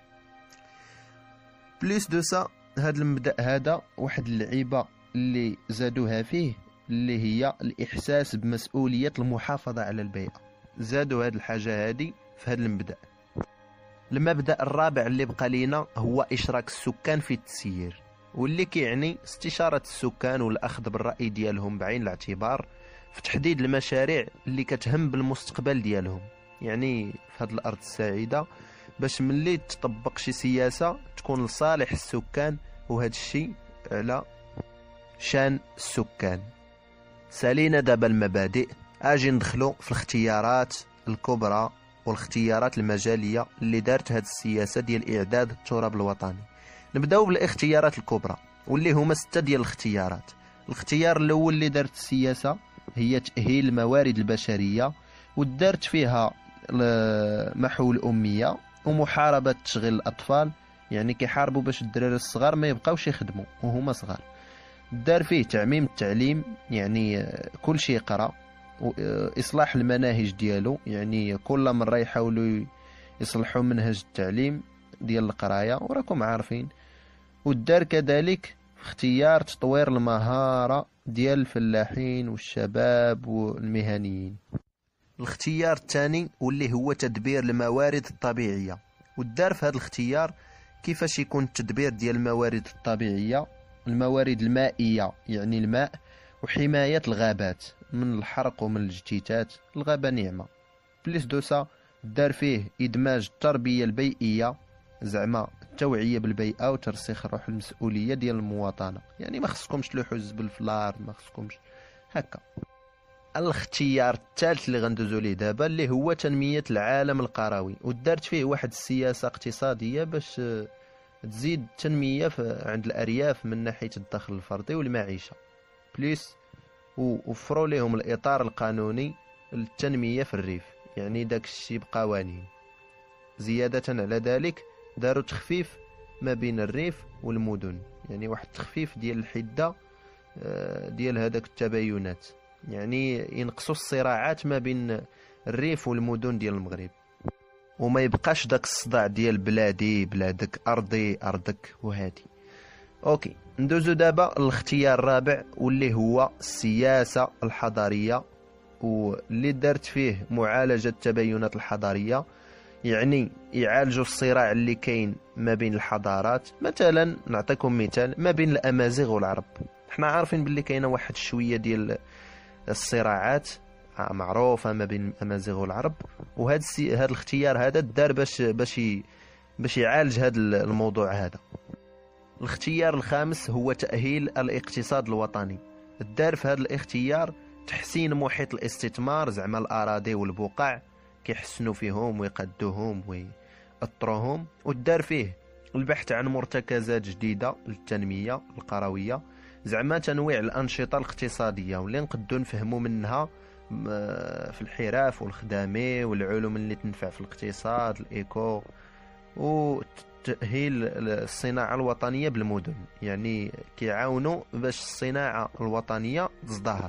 بليس دو سا هذا المبدأ هذا واحد اللعيبة اللي زادوها فيه اللي هي الإحساس بمسؤولية المحافظة على البيئة. زادوا هذه الحاجة هذه في هذا المبدأ. المبدأ الرابع اللي بقى لينا هو إشراك السكان في التسيير، واللي كيعني استشارة السكان والأخذ بالرأي ديالهم بعين الاعتبار في تحديد المشاريع اللي كتهم بالمستقبل ديالهم. يعني في هذه الأرض السعيدة باش ملي تطبق شي سياسة تكون لصالح السكان، وهذا الشيء على شان السكان. سالينا دابا المبادئ، اجي ندخلو في الاختيارات الكبرى والاختيارات المجالية اللي دارت هذه السياسة ديال إعداد التراب الوطني. نبداو بالاختيارات الكبرى واللي هما 6 ديال الاختيارات. الاختيار الأول اللي دارت السياسة هي تأهيل الموارد البشرية، ودارت فيها محو الأمية ومحاربة تشغيل الأطفال، يعني كيحاربوا باش الدراري الصغار ما يبقاوش يخدموا وهما صغار. دار فيه تعميم التعليم، يعني كل شيء يقرا، إصلاح المناهج ديالو، يعني كل مرة يحاولوا يصلحوا منهج التعليم ديال القراية وراكم عارفين. ودار كذلك اختيار تطوير المهارة ديال الفلاحين والشباب والمهنيين. الاختيار الثاني واللي هو تدبير الموارد الطبيعية، ودار في هذا الاختيار كيفاش يكون التدبير ديال الموارد الطبيعية، الموارد المائية يعني الماء، وحماية الغابات من الحرق ومن الاجتثاث. الغابة نعمة. بليس دوسا دار فيه إدماج التربية البيئية، زعما التوعية بالبيئة وترسيخ روح المسؤولية ديال المواطنة، يعني ما خصكمش تلوحوا الزبل في الارض، ما خصكمش هكا. الاختيار الثالث اللي غندوزو ليه دابا اللي هو تنمية العالم القروي، ودارت فيه واحد السياسة اقتصادية باش تزيد التنمية عند الأرياف من ناحية الدخل الفردي والمعيشة. بليس ووفروا لهم الإطار القانوني للتنمية في الريف، يعني داك الشيء بقوانين. زيادة على ذلك داروا تخفيف ما بين الريف والمدن، يعني واحد التخفيف ديال الحدة ديال هذاك التباينات، يعني ينقصوا الصراعات ما بين الريف والمدن ديال المغرب، وما يبقاش داك الصداع ديال بلادي بلادك أرضي أرضك وهادي. اوكي، ندوزو دابا الاختيار الرابع واللي هو السياسة الحضارية، واللي دارت فيه معالجة التباينات الحضارية، يعني يعالجوا الصراع اللي كاين ما بين الحضارات. مثلا نعطيكم مثال ما بين الأمازيغ والعرب. احنا عارفين باللي كاينه واحد شوية ديال الصراعات معروفة ما بين الأمازيغ والعرب، وهذا هذا الاختيار هذا دار باش يعالج هذا الموضوع هذا. الاختيار الخامس هو تأهيل الاقتصاد الوطني. الدار في هذا الاختيار تحسين محيط الاستثمار، زعما الأراضي والبقع كيحسنوا فيهم ويقدوهم ويأطروهم. والدار فيه البحث عن مرتكزات جديدة للتنمية القروية، زعما تنويع الأنشطة الاقتصادية واللي نقدو نفهموا منها في الحرف والخدامي والعلوم اللي تنفع في الاقتصاد الإيكو، وتأهيل الصناعة الوطنية بالمدن، يعني كيعاونوا باش الصناعة الوطنية تزدهر.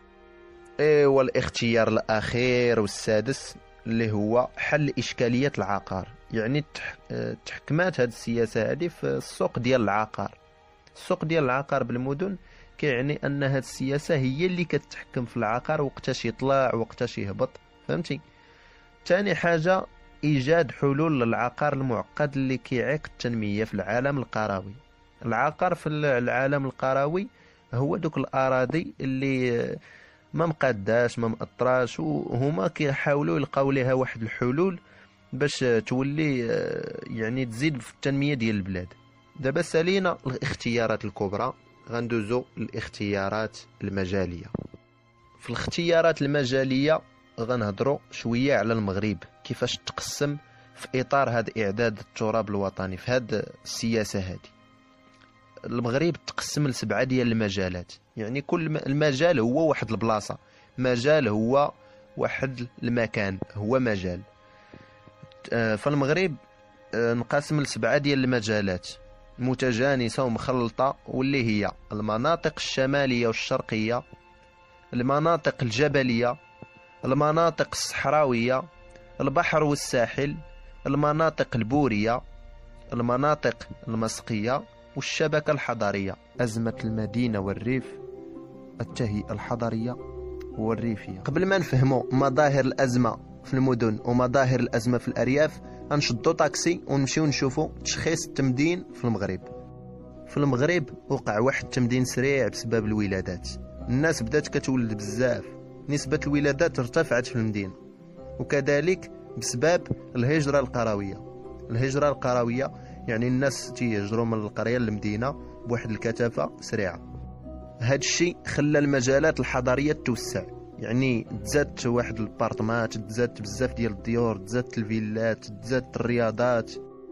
والاختيار الأخير والسادس اللي هو حل إشكالية العقار، يعني تحكمات هذه السياسة هذه في السوق ديال العقار. السوق ديال العقار بالمدن كيعني أن هذه السياسة هي اللي كتحكم في العقار وقتاش يطلع وقتاش يهبط، فهمتي؟ ثاني حاجة إيجاد حلول للعقار المعقد اللي كيعيق التنمية في العالم القروي. العقار في العالم القروي هو دوك الأراضي اللي ما مقاداش ما مأطراش، وهما كيحاولوا يلقاو ليها واحد الحلول باش تولي يعني تزيد في التنمية ديال البلاد. دابا سالينا الاختيارات الكبرى، غندوزو الاختيارات المجالية. في الاختيارات المجالية غنهضروا شوية على المغرب كيفاش تقسم في إطار هذا إعداد التراب الوطني. في هذه السياسة هذه المغرب تقسم ل7 ديال المجالات، يعني كل المجال هو واحد البلاصة. مجال هو واحد المكان هو مجال. في المغرب نقسم ل7 ديال المجالات متجانسة ومخلطة، واللي هي المناطق الشمالية والشرقية، المناطق الجبلية، المناطق الصحراوية، البحر والساحل، المناطق البورية، المناطق المسقية، والشبكة الحضرية. أزمة المدينة والريف، التهيئة الحضرية والريفية. قبل ما نفهموا مظاهر الأزمة في المدن ومظاهر الأزمة في الأرياف، غنشدو طاكسي ونمشيو نشوفوا تشخيص التمدين في المغرب. في المغرب وقع واحد التمدين سريع بسبب الولادات. الناس بدات كتولد بزاف، نسبة الولادات ارتفعت في المدينة، وكذلك بسبب الهجرة القروية. الهجرة القروية يعني الناس تيهجروا من القرية للمدينة بواحد الكثافة سريعة. هاد الشيء خلى المجالات الحضرية توسع، يعني تزادت واحد البارتمات، تزادت بزاف ديال الديور، تزادت الفيلات، تزادت الرياضات،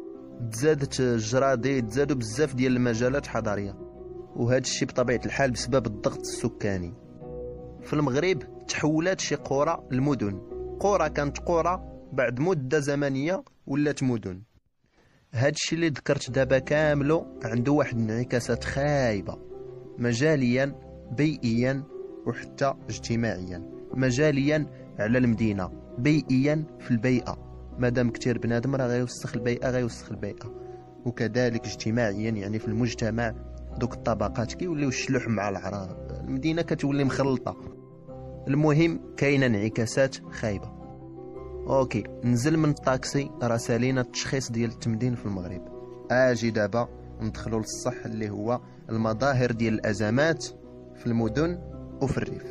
تزادت الجرادي، تزادوا بزاف ديال المجالات الحضرية. وهذا الشيء بطبيعة الحال بسبب الضغط السكاني. في المغرب تحولات شي قرى لمدن، قرى كانت قرى بعد مدة زمنية ولات مدن. هذا الشيء اللي ذكرت دابا كامله عنده واحد الانعكاسات خايبة، مجاليا، بيئيا، وحتى اجتماعيا. مجاليا على المدينة، بيئيا في البيئة، مادام كتير بنادم راه غيوسخ البيئة غيوسخ البيئة. وكذلك اجتماعيا يعني في المجتمع دوك الطبقات كيوليو الشلوح مع العرب، المدينة كتولي مخلطة. المهم كاينه انعكاسات خايبة. اوكي، نزل من الطاكسي راه سالينا التشخيص ديال التمدين في المغرب. اجي دابا ندخلوا للصح اللي هو المظاهر ديال الازمات في المدن وفي الريف.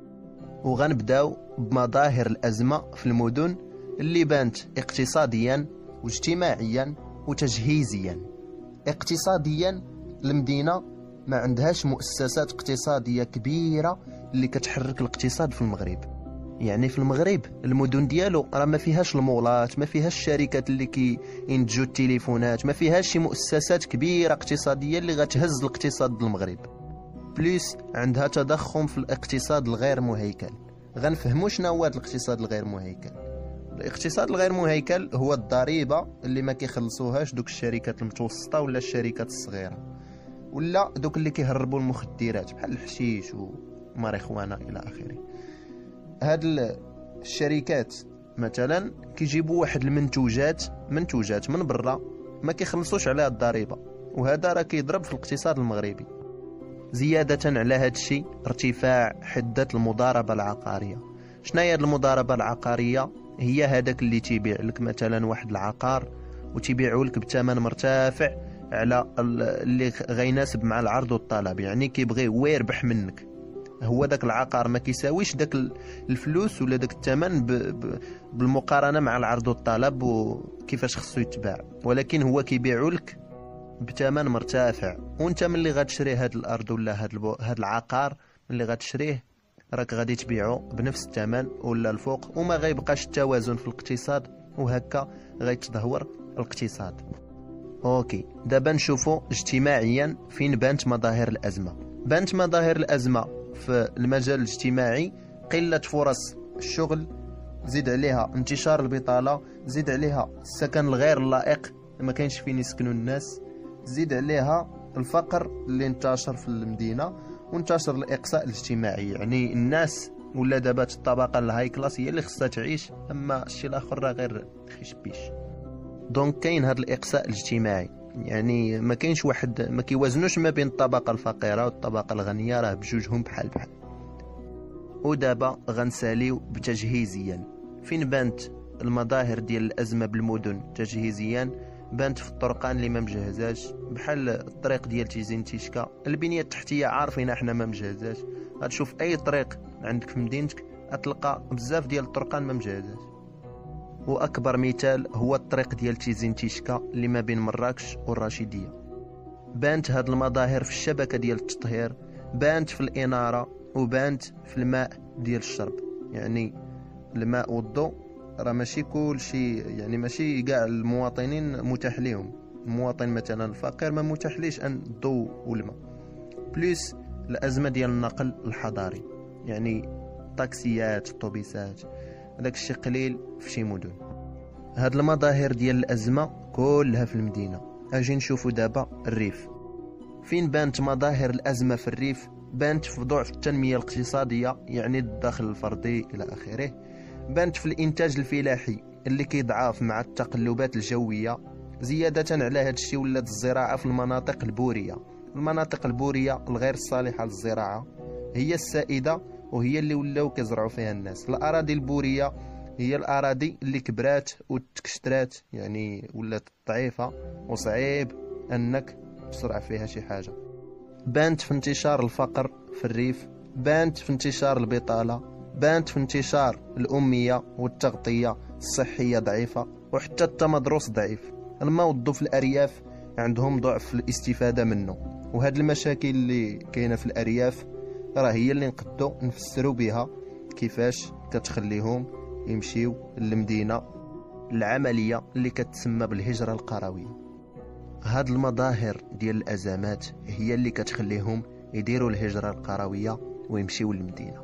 وغنبداو بمظاهر الازمه في المدن اللي بانت اقتصاديا واجتماعيا وتجهيزيا. اقتصاديا، المدينه ما عندهاش مؤسسات اقتصاديه كبيره اللي كتحرك الاقتصاد في المغرب. يعني في المغرب المدن ديالو راه ما فيهاش المولات، ما فيهاش الشركات اللي كينتجوا التليفونات، ما فيهاش شي مؤسسات كبيره اقتصاديه اللي غتهز الاقتصاد ديال المغرب. بليس عندها تضخم في الاقتصاد الغير مهيكل. غنفهموا شنو هو هذا الاقتصاد الغير مهيكل. الاقتصاد الغير مهيكل هو الضريبه اللي ما كيخلصوهاش دوك الشركات المتوسطه ولا الشركات الصغيره، ولا دوك اللي كيهربوا المخدرات بحال الحشيش وماريخوانا الى اخره. هاد الشركات مثلا كيجيبوا واحد منتوجات من برا ما كيخلصوش عليها الضريبه، وهذا راه كيضرب في الاقتصاد المغربي. زياده على هاد الشيء ارتفاع حده المضاربه العقاريه. شنو هي المضاربه العقاريه؟ هي هذاك اللي تيبيع لك مثلا واحد العقار وتيبيعوا لك بثمن مرتفع على اللي غيناسب مع العرض والطلب، يعني كيبغي هو يربح منك. هو داك العقار ما كيساويش داك الفلوس ولا داك الثمن بالمقارنه مع العرض والطلب وكيفاش خصو يتباع، ولكن هو كيبيعوا لك بثمن مرتفع. وانت ملي غتشري هاد الارض ولا هاد العقار ملي غتشريه راك غادي تبيعه بنفس الثمن ولا الفوق، وما غيبقاش التوازن في الاقتصاد، وهكا غيتدهور الاقتصاد. اوكي، دابا نشوفوا اجتماعيا فين بانت مظاهر الازمه. بانت مظاهر الازمه في المجال الاجتماعي، قله فرص الشغل، زيد عليها انتشار البطاله، زيد عليها السكن الغير لائق، ما كاينش فين يسكنوا الناس، زيد عليها الفقر اللي انتشر في المدينه، وانتشر الاقصاء الاجتماعي. يعني الناس ولا دابا الطبقه الهاي كلاس هي اللي خصها تعيش، اما الشيء الاخر راه غير خيش بيش. دونك كاين هذا الاقصاء الاجتماعي، يعني ما كاينش واحد، ما كيوازنوش ما بين الطبقه الفقيره والطبقه الغنيه، راه بجوجهم بحال بحال. ودابا غنساليو بتجهيزيا. فين بانت المظاهر ديال الازمه بالمدن تجهيزيا؟ بانت في الطرقان اللي ما مجهزاش، بحال الطريق ديال تيزين تيشكا، البنيه التحتيه عارفين احنا ما مجهزاش. غتشوف اي طريق عندك في مدينتك غتلقى بزاف ديال الطرقان ما مجهزاش. واكبر مثال هو الطريق ديال تيزين تيشكا اللي ما بين مراكش والرشيديه. بانت هاد المظاهر في الشبكه ديال التطهير، بانت في الاناره، وبانت في الماء ديال الشرب. يعني الماء والضوء راه ماشي كل شيء، يعني ماشي كاع المواطنين متاح لهم. المواطن مثلا الفقير ما متاح ليش ان الضوء والماء. بليس الازمه ديال النقل الحضاري، يعني طاكسيات، الطوبيسات، هذاك الشيء قليل في شي مدن. هاد المظاهر ديال الازمه كلها في المدينه. اجي نشوفوا دابا الريف. فين بانت مظاهر الازمه في الريف؟ بانت في ضعف التنميه الاقتصاديه، يعني الدخل الفردي الى اخره. بانت في الانتاج الفلاحي اللي كيضعف مع التقلبات الجويه. زياده على هذا الشيء ولات الزراعه في المناطق البوريه. المناطق البوريه الغير صالحه للزراعه هي السائده، وهي اللي ولاو كيزرعوا فيها الناس. الاراضي البوريه هي الاراضي اللي كبرات وتكشترات، يعني ولات ضعيفه وصعيب انك تزرع فيها شي حاجه. بانت في انتشار الفقر في الريف، بانت في انتشار البطاله، بانت في انتشار الاميه والتغطيه الصحيه ضعيفه، وحتى التمدرس ضعيف. الموظف الارياف عندهم ضعف في الاستفاده منه. وهاد المشاكل اللي كاينه في الارياف راه هي اللي نقدو نفسروا بها كيفاش كتخليهم يمشيو للمدينه، العمليه اللي كتسمى بالهجره القرويه. هاد المظاهر ديال الازمات هي اللي كتخليهم يديروا الهجره القرويه ويمشيو للمدينه.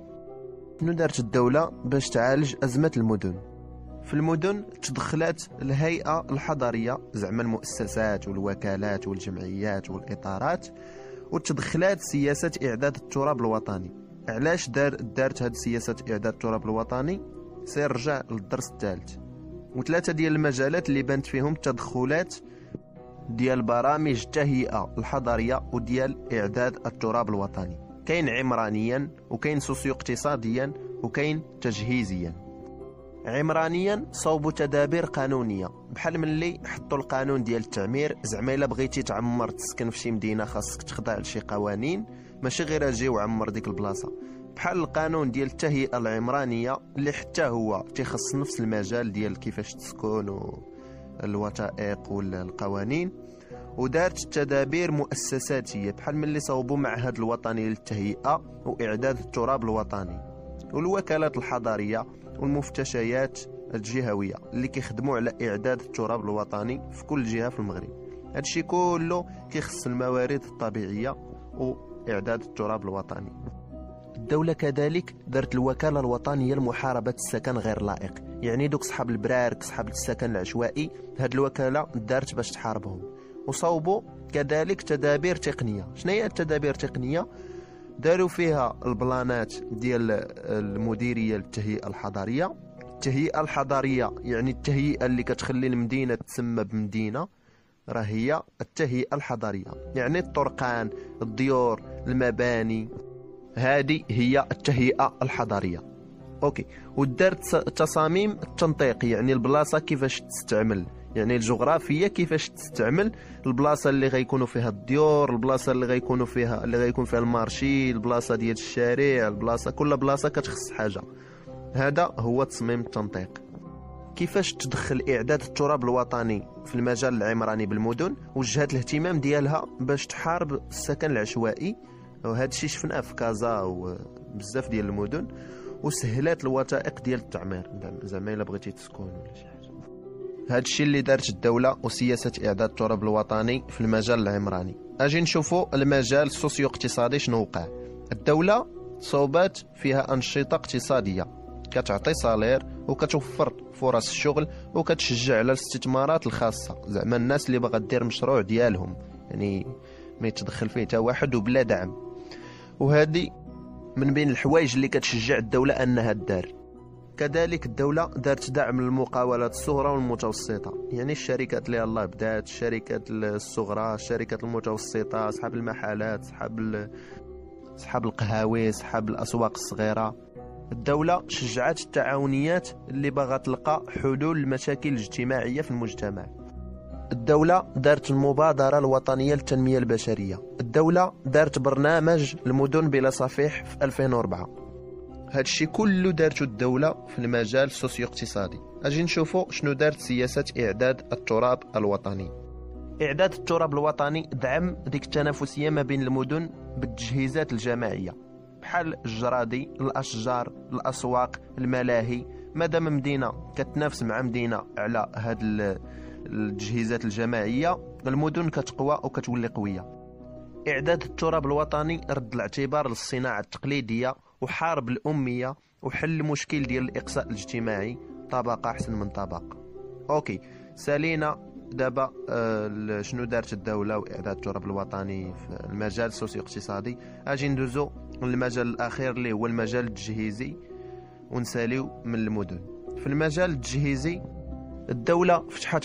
شنو دارت الدوله باش تعالج ازمه المدن؟ في المدن تدخلات الهيئه الحضريه، زعما المؤسسات والوكالات والجمعيات والاطارات، وتدخلات سياسه اعداد التراب الوطني. علاش دارت هاد سياسه اعداد التراب الوطني؟ سيرجع للدرس الثالث. وثلاثه ديال المجالات اللي بانت فيهم التدخلات ديال برامج التهيئه الحضريه وديال اعداد التراب الوطني. كاين عمرانيا، وكاين سوسيو اقتصاديا، وكاين تجهيزيا. عمرانيا صوبوا تدابير قانونيه، بحال ملي حطوا القانون ديال التعمير. زعما الا بغيتي تعمر تسكن في شي مدينه خاصك تخضع لشي قوانين، ماشي غير اجي وعمر ديك البلاصه. بحال القانون ديال التهيئه العمرانيه اللي حتى هو تيخص نفس المجال ديال كيفاش تسكن والوثائق والقوانين. ودارت تدابير مؤسساتيه بحال ملي صوبوا معهد الوطني للتهيئه واعداد التراب الوطني، والوكالات الحضريه والمفتشيات الجهويه اللي كيخدموا على اعداد التراب الوطني في كل جهه في المغرب. هادشي كله كيخص الموارد الطبيعيه واعداد التراب الوطني. الدوله كذلك دارت الوكاله الوطنيه لمحاربه السكن غير لائق، يعني دوك صحاب البرارك، صحاب السكن العشوائي، هاد الوكاله دارت باش تحاربهم. وصوبوا كذلك تدابير تقنيه. شنو هي التدابير التقنيه؟ داروا فيها البلانات ديال المديريه للتهيئه الحضريه. التهيئه الحضريه يعني التهيئه اللي كتخلي المدينه تسمى بمدينه، راه هي التهيئه الحضريه، يعني الطرقان، الديور، المباني، هذه هي التهيئه الحضريه. اوكي. ودارت تصاميم التنطيق، يعني البلاصه كيفاش تستعمل، يعني الجغرافيه كيفاش تستعمل البلاصه اللي غيكونوا فيها الديور، البلاصه اللي غيكون فيها المارشي، البلاصه ديال الشارع، البلاصه كل بلاصه كتخص حاجه. هذا هو تصميم التنطيق. كيفاش تدخل اعداد التراب الوطني في المجال العمراني بالمدن، وجهات الاهتمام ديالها باش تحارب السكن العشوائي. وهذا الشيء شفناه في كازا وبزاف ديال المدن. وسهلات الوثائق ديال التعمير، زعما الا بغيتي تسكن ولا شي حاجه. هذا الشيء اللي دارت الدوله وسياسه اعداد التراب الوطني في المجال العمراني. اجي نشوفوا المجال السوسيو اقتصادي شنو وقع. الدوله صوبات فيها انشطه اقتصاديه كتعطي صالير وكتوفر فرص الشغل وكتشجع على الاستثمارات الخاصه، زعما الناس اللي باغا دير مشروع ديالهم، يعني ما يتدخل فيه حتى واحد وبلا دعم. وهذه من بين الحوايج اللي كتشجع الدوله انها دار. كذلك الدوله دارت دعم للمقاولات الصغرى والمتوسطه، يعني الشركات اللي الله بدات، الشركات الصغرى، الشركات المتوسطه، اصحاب المحلات، اصحاب القهاوي، اصحاب الاسواق الصغيره. الدوله شجعت التعاونيات اللي باغا تلقى حلول للمشاكل الاجتماعيه في المجتمع. الدولة دارت المبادرة الوطنية للتنمية البشرية. الدولة دارت برنامج المدن بلا صفيح في 2004. هادشي كله دارته الدولة في المجال السوسيو اقتصادي. اجي نشوفوا شنو دارت سياسة اعداد التراب الوطني. اعداد التراب الوطني دعم ديك التنافسية ما بين المدن بالتجهيزات الجماعية، بحال الجرادي، الاشجار، الاسواق، الملاهي. مادام مدينة كتنافس مع مدينة على هاد التجهيزات الجماعية، المدن كتقوى وكتولي قوية. إعداد التراب الوطني رد الاعتبار للصناعة التقليدية وحارب الأمية وحل المشكل ديال الإقصاء الاجتماعي، طبقة أحسن من طبقة. أوكي، سالينا دابا شنو دارت الدولة وإعداد التراب الوطني في المجال السوسيو اقتصادي. أجي ندوزو للمجال الأخير اللي هو المجال التجهيزي ونساليو من المدن. في المجال التجهيزي الدولة فتحت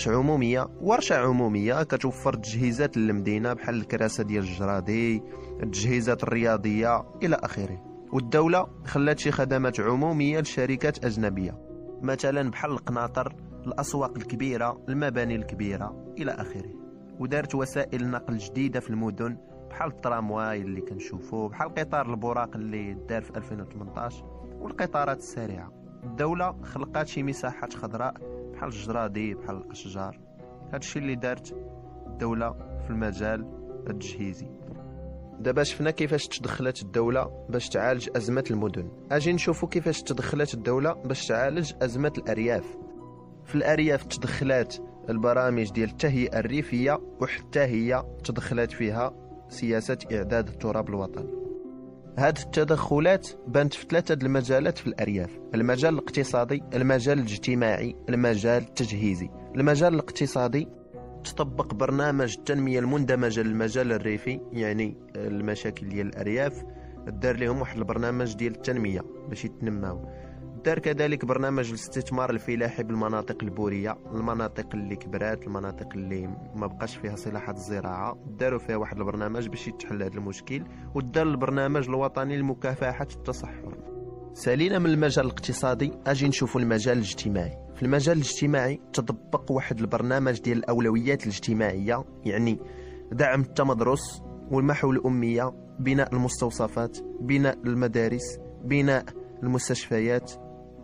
ورشة عمومية كتوفر تجهيزات للمدينة بحال الكراسة ديال الجرادي، التجهيزات الرياضية إلى آخره. والدولة خلات شي خدمات عمومية لشركات أجنبية، مثلا بحال القناطر، الأسواق الكبيرة، المباني الكبيرة إلى آخره. ودارت وسائل نقل جديدة في المدن بحال الترامواي اللي كنشوفوه، بحال قطار البراق اللي دار في 2018 والقطارات السريعة. الدولة خلقات شي مساحات خضراء بحال الجرادي، بحال الأشجار. هادشي اللي دارت الدولة في المجال التجهيزي. دابا شفنا كيفاش تدخلت الدولة باش تعالج أزمة المدن. أجي نشوفو كيفاش تدخلت الدولة باش تعالج أزمة الأرياف. في الأرياف تدخلات البرامج ديال التهيئة الريفية، وحتى هي تدخلات فيها سياسة إعداد التراب الوطني. هاد التدخلات بانت في 3 المجالات في الأرياف: المجال الاقتصادي، المجال الاجتماعي، المجال التجهيزي. المجال الاقتصادي تطبق برنامج التنمية المندمجة للمجال الريفي، يعني المشاكل ديال الأرياف دار لهم واحد البرنامج ديال التنمية باش يتنماو. دار كذلك برنامج الاستثمار الفلاحي بالمناطق البورية، المناطق اللي كبرات، المناطق اللي ما بقاش فيها صلاحات الزراعة، داروا فيها واحد البرنامج باش يتحل هذا المشكل. ودار البرنامج الوطني لمكافحة التصحر. سالينا من المجال الاقتصادي، اجي نشوفوا المجال الاجتماعي. في المجال الاجتماعي تطبق واحد البرنامج ديال الأولويات الاجتماعية، يعني دعم التمدرس والمحو الأمية، بناء المستوصفات، بناء المدارس، بناء المستشفيات،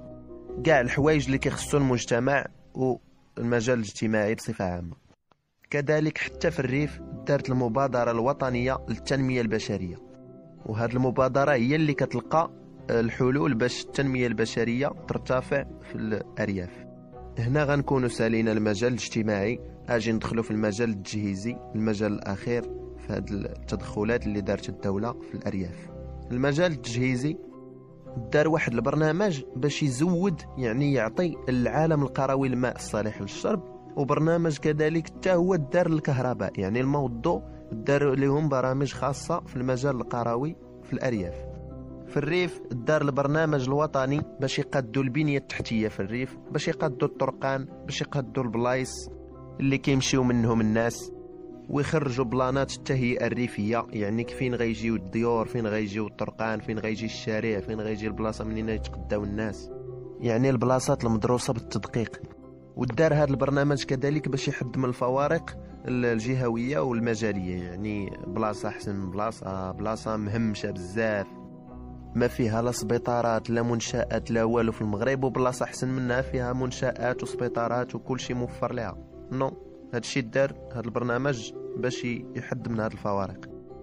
كاع الحوايج اللي كيخصو المجتمع والمجال الاجتماعي بصفة عامة. كذلك حتى في الريف دارت المبادرة الوطنية للتنمية البشرية، وهذه المبادرة هي اللي كتلقى الحلول باش التنمية البشرية ترتفع في الأرياف. هنا غنكونوا سالينا المجال الاجتماعي. اجي ندخلوا في المجال التجهيزي، المجال الأخير في هذه التدخلات اللي دارت الدولة في الأرياف. المجال التجهيزي دار واحد البرنامج باش يزود، يعني يعطي العالم القروي الماء الصالح للشرب، وبرنامج كذلك حتى هو دار الكهرباء، يعني الماء والضوء دار لهم برامج خاصة في المجال القروي في الأرياف. في الريف دار البرنامج الوطني باش يقادوا البنية التحتية في الريف، باش يقادوا الطرقان، باش يقادوا البلايص اللي كيمشيو منهم الناس، ويخرجوا بلانات التهيئة الريفية، يعني فين غيجيو الديور، فين غيجيو الطرقان، فين غيجي الشارع، فين غيجي البلاصة منين يتقداو الناس، يعني البلاصات المدروسة بالتدقيق. ودار هذا البرنامج كذلك باش يحد من الفوارق الجهوية والمجالية، يعني بلاصة أحسن من بلاصة مهمشة بزاف ما فيها لا سبيطارات لا منشآت لا والو في المغرب، وبلاصة أحسن منها فيها منشآت وسبيطارات وكل شيء موفر لها. هادشي دار هاد البرنامج باش يحد من هاد الفوارق.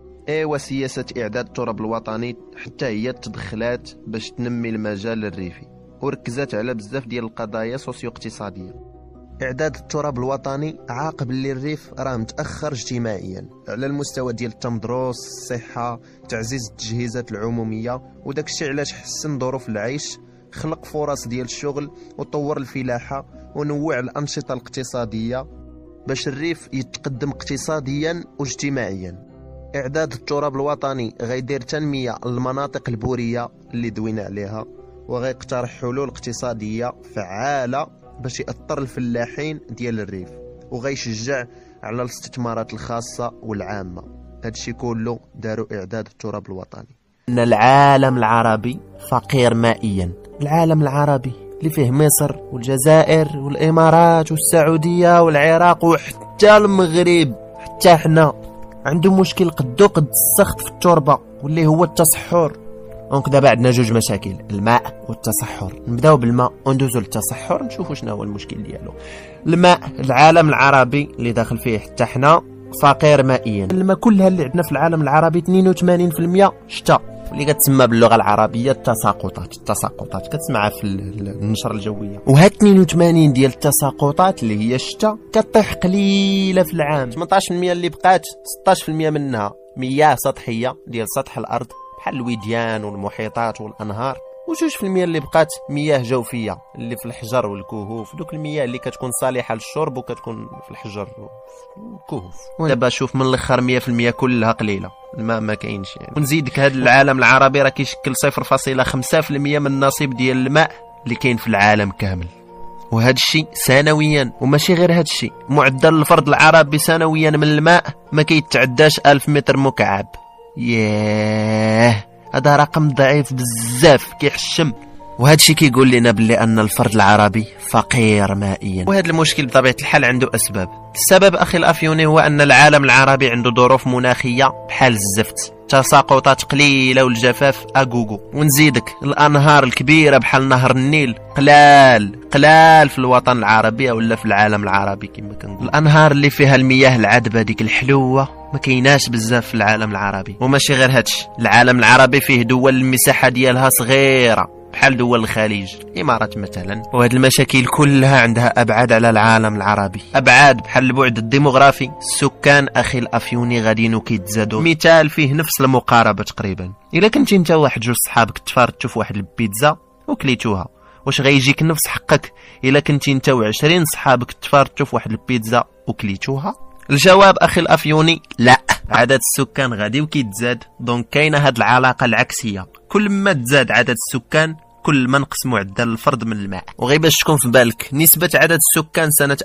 وسياسة إعداد التراب الوطني حتى هي تدخلات باش تنمي المجال الريفي، وركزت على بزاف ديال القضايا سوسيو اقتصادية. إعداد التراب الوطني عاقب اللي الريف راه متأخر اجتماعيا على المستوى ديال التمدرس، الصحة، تعزيز التجهيزات العمومية، وداك الشيء علاش حسن ظروف العيش، خلق فرص ديال الشغل، وطور الفلاحة، ونوع الأنشطة الاقتصادية باش الريف يتقدم اقتصاديا واجتماعيا. إعداد التراب الوطني غيدير تنمية للمناطق البورية اللي دوينا عليها، وغيقترح حلول اقتصادية فعالة باش يأثر الفلاحين ديال الريف، وغيشجع على الاستثمارات الخاصة والعامة. هادشي كله داروا إعداد التراب الوطني. أن العالم العربي فقير مائيا، العالم العربي اللي فيه مصر والجزائر والإمارات والسعودية والعراق وحتى المغرب، حتى حنا عنده مشكل قدو قد السخط في التربة واللي هو التصحر. دونك دابا عندنا جوج مشاكل، الماء والتصحر. نبداو بالماء وندوزو للتصحر نشوفوا شنو هو المشكل ديالو. الماء، العالم العربي اللي داخل فيه حتى حنا فقير مائيا. الماء كلها اللي عندنا في العالم العربي 82% شتاء، اللي كتسمى باللغه العربيه التساقطات كتسمعها في النشره الجويه. وهاد 82 ديال التساقطات اللي هي الشتاء كطيح قليله في العام. 18% اللي بقات 16% منها مياه سطحيه ديال سطح الارض بحال الوديان والمحيطات والانهار، و2% اللي بقات مياه جوفيه اللي في الحجر والكهوف، دوك المياه اللي كتكون صالحه للشرب وكتكون في الحجر والكهوف. دابا شوف من الاخر 100% كلها قليله، الماء ما كاينش يعني. ونزيدك هذا العالم العربي راه كيشكل 0.5% من النصيب ديال الماء اللي كاين في العالم كامل، وهذا الشيء سنويا. وماشي غير هذا الشيء، معدل الفرد العربي سنويا من الماء ما كيتعداش 1000 متر مكعب. ياه، هذا رقم ضعيف بزاف كيحشم. وهذا الشيء كيقول لنا بلي ان الفرد العربي فقير مائيا. وهذا المشكل بطبيعه الحال عنده اسباب. السبب اخي الافيوني هو ان العالم العربي عنده ظروف مناخيه بحال الزفت، تساقطات قليله والجفاف اغوغو. ونزيدك الانهار الكبيره بحال نهر النيل قلال في الوطن العربي ولا في العالم العربي كما كنقول. الانهار اللي فيها المياه العذبه ديك الحلوه ما كايناش بزاف في العالم العربي. وماشي غير هادشي، العالم العربي فيه دول المساحه ديالها صغيره بحال دول الخليج، الامارات مثلا. وهاد المشاكل كلها عندها ابعاد على العالم العربي، ابعاد بحال البعد الديموغرافي. السكان اخي الافيوني غاديين وكيتزادوا، مثال فيه نفس المقاربه تقريبا. الا كنتي انت واحد جوج صحابك تفارطوا في واحد البيتزا وكليتوها، واش غيجيك نفس حقك الا كنتي انت و20 صحابك تفارطوا في واحد البيتزا وكليتوها؟ الجواب اخي الافيوني لا. عدد السكان غادي وكيتزاد، دونك كاينه هاد العلاقه العكسيه، كل ما تزاد عدد السكان كل ما نقص معدل الفرد من الماء. وغير باش تكون في بالك، نسبه عدد السكان سنه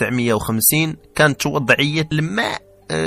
1950 كانت وضعيه الماء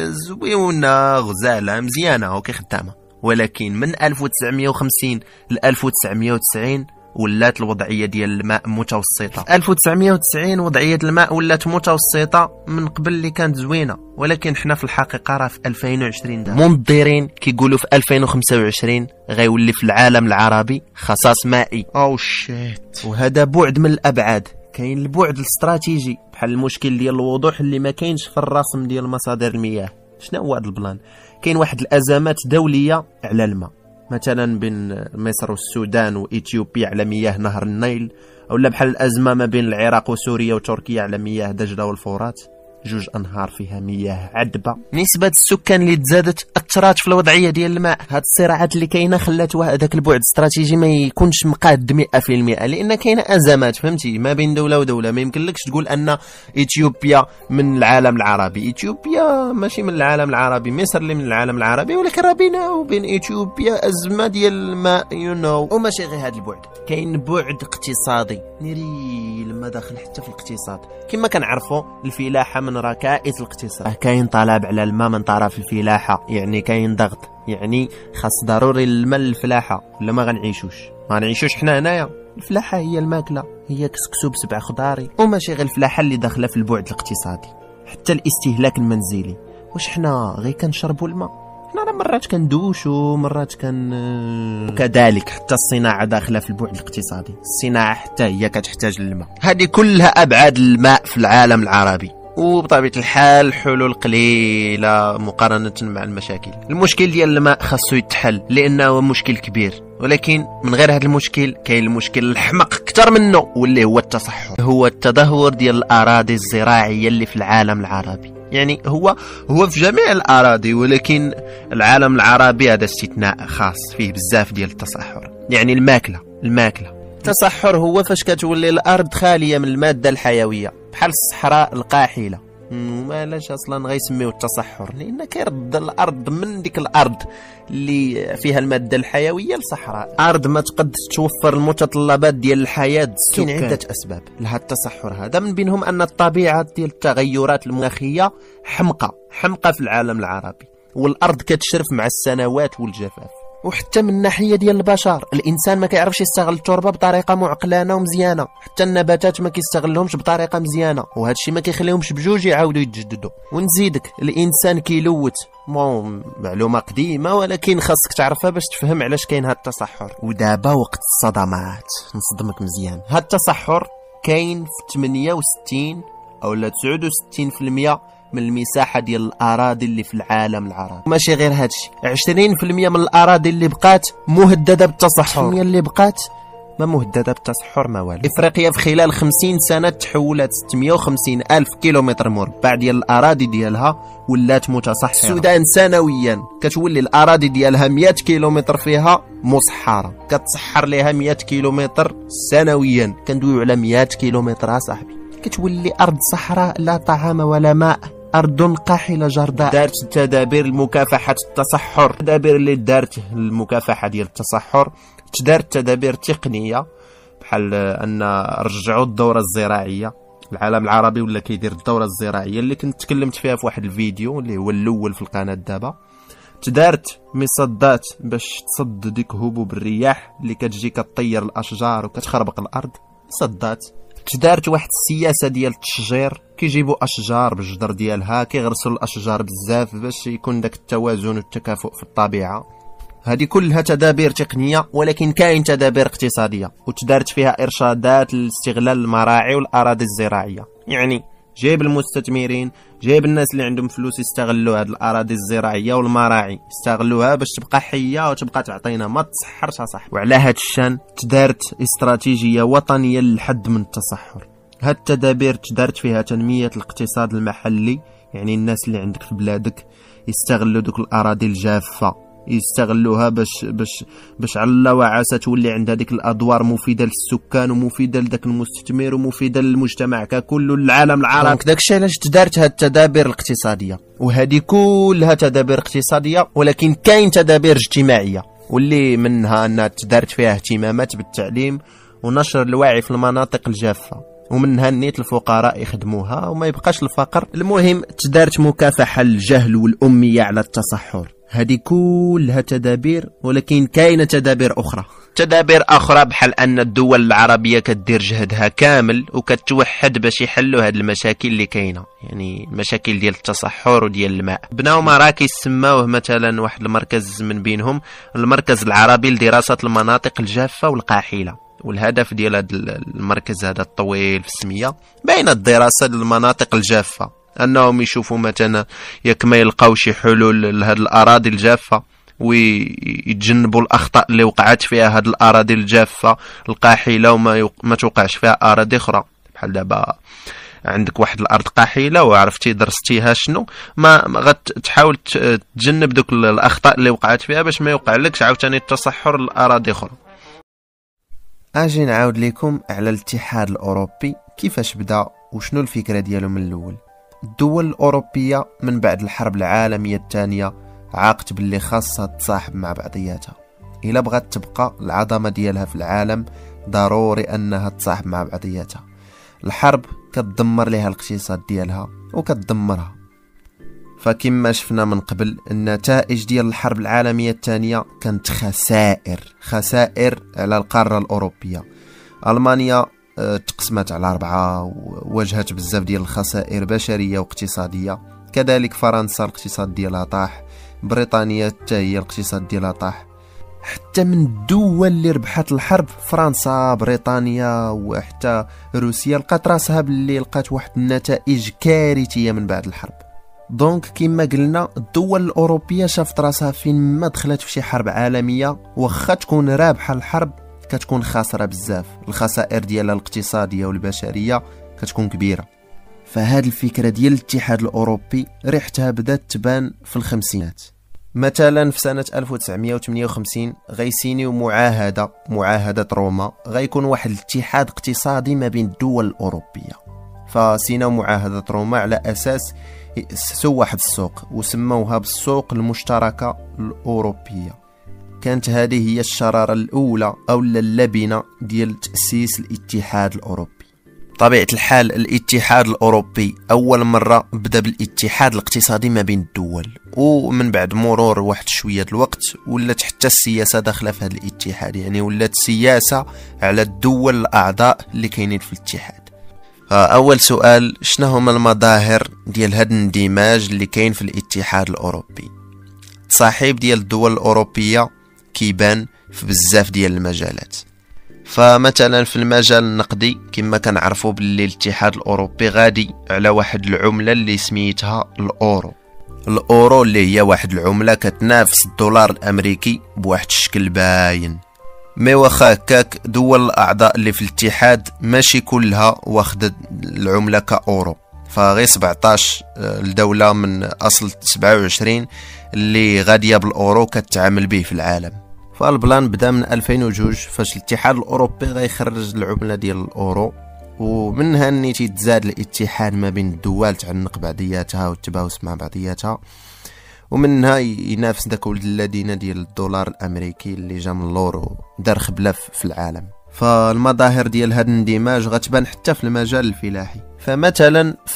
زويونه غزاله مزيانه وكي خدامه، ولكن من 1950 ل 1990 ولات الوضعيه ديال الماء متوسطه. في 1990 وضعيه الماء ولات متوسطه، من قبل اللي كانت زوينه، ولكن حنا في الحقيقه راه في 2020 دابا منظرين كيقولوا في 2025 غيولي في العالم العربي خصاص مائي. او شيت. وهذا بعد من الابعاد. كاين البعد الاستراتيجي بحال المشكل ديال الوضوح اللي ما كاينش في الرسم ديال مصادر المياه. شنو هو هذا البلان؟ كاين واحد الازمات دوليه على الماء، مثلا بين مصر والسودان واثيوبيا على مياه نهر النيل، اولا بحال الازمه ما بين العراق وسوريا وتركيا على مياه دجله والفرات، جوج انهار فيها مياه عذبه. نسبه السكان اللي تزادت اثرت في الوضعيه ديال الماء. هاد الصراعات اللي كاينه خلات هذاك البعد الاستراتيجي ما يكونش مقاد 100%، لان كاينه ازمات فهمتي ما بين دوله ودوله. ما يمكنلكش تقول ان اثيوبيا من العالم العربي، اثيوبيا ماشي من العالم العربي، مصر اللي من العالم العربي، ولكن راه بينها وبين اثيوبيا ازمه ديال الماء وماشي غير هذا البعد، كاين بعد اقتصادي نيري لما داخل حتى في الاقتصاد. كما كنعرفوا الفلاحه من ركائز الاقتصاد، كاين طلب على الماء من طرف الفلاحه، يعني كاين ضغط، يعني خاص ضروري الماء للفلاحه ولا ما غنعيشوش حنا هنايا. الفلاحه هي الماكله، هي كسكسو بسبع خضاري. وماشي غير الفلاحه اللي داخله في البعد الاقتصادي، حتى الاستهلاك المنزلي. واش حنا غير كنشربوا الماء؟ حنا مرات كندوشوا، مرات وكذلك حتى الصناعه داخله في البعد الاقتصادي، الصناعه حتى هي كتحتاج للماء. هذه كلها ابعاد الماء في العالم العربي، وبطبيعه الحال حلول قليله مقارنه مع المشاكل. المشكل ديال الماء خاصو يتحل لانه مشكل كبير، ولكن من غير هذا المشكل كاين المشكل الحمق اكثر منه واللي هو التصحر، هو التدهور ديال الاراضي الزراعيه اللي في العالم العربي. يعني هو في جميع الاراضي، ولكن العالم العربي هذا استثناء خاص فيه بزاف ديال التصحر. يعني الماكله التصحر هو فاش كتولي الارض خاليه من الماده الحيويه بحال الصحراء القاحله. ومالاش اصلا غيسميوه التصحر؟ لان كيرد الارض من ديك الارض اللي فيها الماده الحيويه لصحراء، ارض ما تقدش توفر المتطلبات ديال الحياه. كاين عده اسباب لهذا التصحر هذا، من بينهم ان الطبيعه ديال التغيرات المناخيه حمقه في العالم العربي، والارض كتشرف مع السنوات والجفاف. وحتى من الناحيه ديال البشر، الانسان ما كيعرفش يستغل التربه بطريقه معقلانه ومزيانه، حتى النباتات ما كيستغلهمش بطريقه مزيانه، وهذا الشيء ما كيخليهمش بجوج يعاودوا يتجددوا. ونزيدك الانسان كيلوث، معلومه قديمه ولكن خاصك تعرفها باش تفهم علاش كاين هذا التصحر. ودابا وقت الصدمات، نصدمك مزيان. هذا التصحر كاين في 68 او 69% من المساحه ديال الاراضي اللي في العالم العربي. ماشي غير هادشي، 20% من الاراضي اللي بقات مهدده بالتصحر، اللي بقات ما مهدده بالتصحر ما والو. افريقيا في خلال 50 سنه تحولت 650 الف كيلومتر مربع ديال الاراضي ديالها ولات متصحره. السودان سنويا كتولي الاراضي ديالها 100 كيلومتر فيها مصحره، كتصحر ليها 100 كيلومتر سنويا. كندويو على 100 كيلومتر اصاحبي. كتولي ارض صحراء لا طعام ولا ماء، أرض قاحلة جرداء. دارت تدابير لمكافحة التصحر. التدابير اللي دارت المكافحة ديال التصحر تدارت تدابير تقنية بحال أن رجعوا الدورة الزراعية. العالم العربي ولا كيدير الدورة الزراعية اللي كنت تكلمت فيها في واحد الفيديو اللي هو الأول في القناة دابا. تدارت مصدات باش تصد ديك هبوب الرياح اللي كتجي كتطير الأشجار وكتخربق الأرض. مصدات. تدارت واحد السياسه ديال التشجير، كيجيبوا اشجار بالجدر ديالها، كيغرسوا الاشجار بزاف باش يكون داك التوازن والتكافؤ في الطبيعه. هذه كلها تدابير تقنيه، ولكن كاين تدابير اقتصاديه وتدارت فيها ارشادات لاستغلال المراعي والاراضي الزراعيه. يعني جايب المستثمرين، جايب الناس اللي عندهم فلوس يستغلوا هذه الاراضي الزراعيه والمراعي، يستغلوها باش تبقى حيه وتبقى تعطينا ما تصحرش صح. وعلى هذا الشان تدارت استراتيجيه وطنيه للحد من التصحر. هاد التدابير تدارت فيها تنميه الاقتصاد المحلي، يعني الناس اللي عندك في بلادك يستغلوا دوك الاراضي الجافه، يستغلوها باش على وعسى تولي عندها ديك الادوار مفيده للسكان ومفيده لذاك المستثمر ومفيده للمجتمع ككل والعالم العربي. داكشي علاش تدارت هاد التدابير الاقتصاديه. وهذه كلها تدابير اقتصاديه، ولكن كاين تدابير اجتماعيه واللي منها انها تدارت فيها اهتمامات بالتعليم ونشر الوعي في المناطق الجافه، ومنها نيت الفقراء يخدموها وما يبقاش الفقر. المهم تدارت مكافحه الجهل والاميه على التصحر. هذه كلها تدابير، ولكن كاينه تدابير اخرى بحال ان الدول العربيه كدير جهدها كامل وكتوحد باش يحلوا هاد المشاكل اللي كاينه، يعني المشاكل ديال التصحر وديال الماء. بناو مراكز سماوه مثلا واحد المركز من بينهم المركز العربي لدراسه المناطق الجافه والقاحله. والهدف ديال هذا المركز هذا الطويل في السميه بين الدراسه للمناطق الجافه، انهم يشوفوا مثلا ياك ما يلقاو شي حلول لهاد الاراضي الجافه ويتجنبوا الاخطاء اللي وقعت فيها هاد الاراضي الجافه القاحله وما توقعش فيها اراضي اخرى. بحال دابا عندك واحد الارض قاحله وعرفتي درستيها شنو، ما غتحاول تجنب دوك الاخطاء اللي وقعت فيها باش ما يوقع لكش عاوتاني التصحر لاراضي اخرى. اجي نعاود لكم على الاتحاد الاوروبي كيفاش بدا وشنو الفكره ديالو من الاول. الدول الأوروبية من بعد الحرب العالمية الثانية عاقت باللي خاصها تصاحب مع بعضياتها. إلا بغات تبقى العظمة ديالها في العالم ضروري أنها تصاحب مع بعضياتها. الحرب كتدمر لها الاقتصاد ديالها وكتدمرها. فكما شفنا من قبل النتائج ديال الحرب العالمية الثانية كانت خسائر على القارة الأوروبية. ألمانيا تقسمت على 4 وواجهت بزاف ديال الخسائر بشريه واقتصاديه. كذلك فرنسا الاقتصاد ديالها طاح، بريطانيا حتى هي الاقتصاد ديالها طاح. حتى من الدول اللي ربحت الحرب فرنسا بريطانيا وحتى روسيا لقات راسها باللي لقات واحد النتائج كارثيه من بعد الحرب. دونك كما قلنا الدول الاوروبيه شافت راسها فين ما دخلت في شي حرب عالميه واخا تكون رابحه الحرب كتكون خاسره بزاف، الخسائر ديالها الاقتصاديه والبشريه كتكون كبيره. فهاد الفكره ديال الاتحاد الاوروبي ريحتها بدات تبان في الخمسينات. مثلا في سنه 1958 غيسينيو معاهده روما، غيكون واحد الاتحاد اقتصادي ما بين الدول الاوروبيه. فسيناو معاهده روما على اساس يأسسوا واحد السوق وسموها بالسوق المشتركه الاوروبيه. كانت هذه هي الشرارة الأولى أو اللبنة ديال تأسيس الاتحاد الأوروبي. بطبيعة الحال الاتحاد الأوروبي أول مرة بدأ بالاتحاد الاقتصادي ما بين الدول، ومن بعد مرور واحد شوية الوقت ولات حتى السياسة داخلة في هذا الاتحاد، يعني ولات سياسة على الدول الأعضاء اللي كاينين في الاتحاد. أول سؤال، شنو هما المظاهر ديال هذا الاندماج اللي كاين في الاتحاد الأوروبي؟ التصاحب ديال الدول الأوروبية كيبان في بزاف ديال المجالات. فمثلا في المجال النقدي كما كنعرفوا باللي الاتحاد الاوروبي غادي على واحد العمله اللي سميتها الاورو اللي هي واحد العمله كتنافس الدولار الامريكي بواحد الشكل باين. مي واخا هكاك دول الاعضاء اللي في الاتحاد ماشي كلها واخده العمله كاورو، فغير 17 الدوله من اصل 27 اللي غاديه بالاورو كتعامل به في العالم. فالبلان بدا من 2002 فاش الاتحاد الاوروبي غيخرج العمله ديال الاورو، ومنها اني تيتزاد الاتحاد ما بين الدول، تعنق بعضياتها والتباوس مع بعضياتها، ومنها ينافس داك ولد الذين ديال الدولار الامريكي اللي جا من اللورو دار خبله في العالم. فالمظاهر ديال هذا الاندماج غتبان حتى في المجال الفلاحي. فمثلا في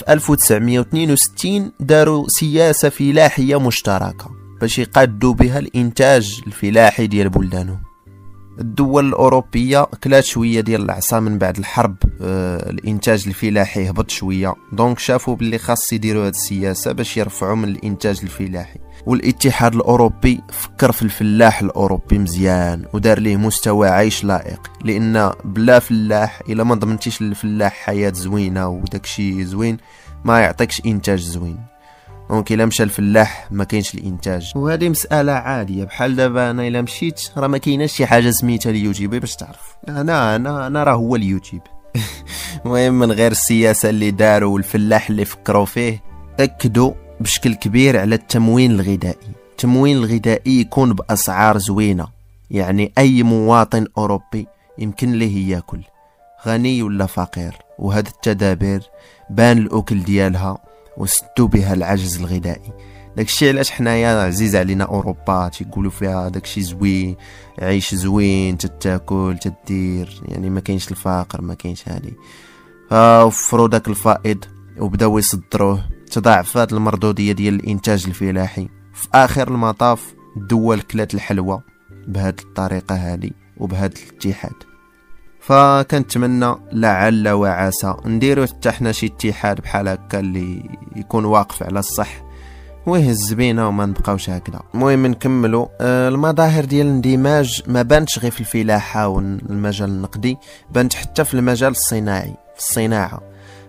1962 داروا سياسه فلاحيه مشتركه باش يقادوا بها الانتاج الفلاحي ديال بلدانهم. الدول الأوروبية كلات شوية ديال العصا من بعد الحرب، الإنتاج الفلاحي هبط شوية، دونك شافوا باللي خاص يديروا هاد السياسة باش يرفعوا من الإنتاج الفلاحي. والاتحاد الأوروبي فكر في الفلاح الأوروبي مزيان ودار ليه مستوى عيش لائق، لأن بلا فلاح إلا ما ضمنتيش للفلاح حياة زوينة وداكشي زوين ما يعطيكش إنتاج زوين. دونك الا مشى الفلاح ما كاينش الانتاج، وهذه مساله عاديه. بحال دابا انا الا مشيت راه ما كايناش شي حاجه سميتها اليوتيوب باش تعرف انا راه هو اليوتيوب. المهم من غير السياسه اللي داروا والفلاح اللي فكروا فيه، اكدوا بشكل كبير على التموين الغذائي. التموين الغذائي يكون باسعار زوينه، يعني اي مواطن اوروبي يمكن ليه ياكل، غني ولا فقير. وهذا التدابير بان الاكل ديالها وسدوا بها العجز الغذائي. داكشي علاش حنايا عزيز علينا اوروبا، تيقولوا فيها داكشي زوين، عيش زوين، تتاكل تدير، يعني ما كاينش الفقر ما كاينش هادي. وفروا داك الفائض وبداو يصدروه، تضاعفات المردوديه ديال الانتاج الفلاحي. في اخر المطاف الدول كلات الحلوى بهاد الطريقه هادي وبهاد الاتحاد. فكنتمنى لعل وعسى نديرو حتى حنا شي اتحاد بحال هكا اللي يكون واقف على الصح ويهز بينا وما نبقاوش هكذا. المهم نكملوا. المظاهر ديال الاندماج ما بانتش غير في الفلاحه والمجال النقدي، بانت حتى في المجال الصناعي، في الصناعه.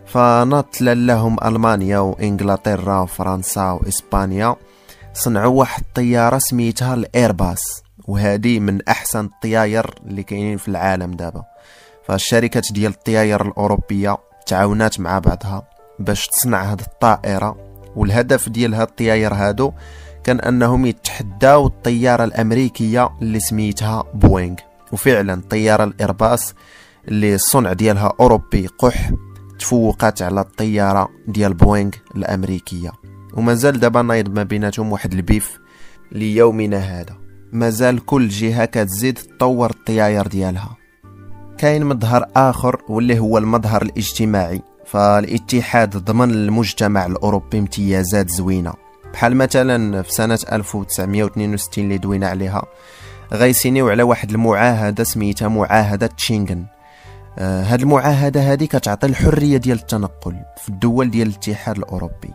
فنطل لهم المانيا وانجلترا وفرنسا واسبانيا صنعوا واحد الطياره سميتها الايرباص، وهذه من احسن الطياير اللي كاينين في العالم دابا. فالشركات ديال الطياير الاوروبيه تعاونات مع بعضها باش تصنع هذه الطائره، والهدف ديال هاد الطياير هادو كان انهم يتحداو الطياره الامريكيه اللي سميتها بوينغ. وفعلا الطياره الايرباص اللي الصنع ديالها اوروبي قح تفوقات على الطياره ديال بوينغ الامريكيه، ومازال دابا نايض ما بيناتهم واحد البيف ليومنا هذا. مازال كل جهه كتزيد تطور الطياير ديالها. كاين مظهر اخر واللي هو المظهر الاجتماعي. فالاتحاد ضمن المجتمع الاوروبي امتيازات زوينه، بحال مثلا في سنه 1962 اللي دوينا عليها غيسينيو على واحد المعاهده سميتها معاهده شينغن. هاد المعاهده هذه كتعطي الحريه ديال التنقل في الدول ديال الاتحاد الاوروبي،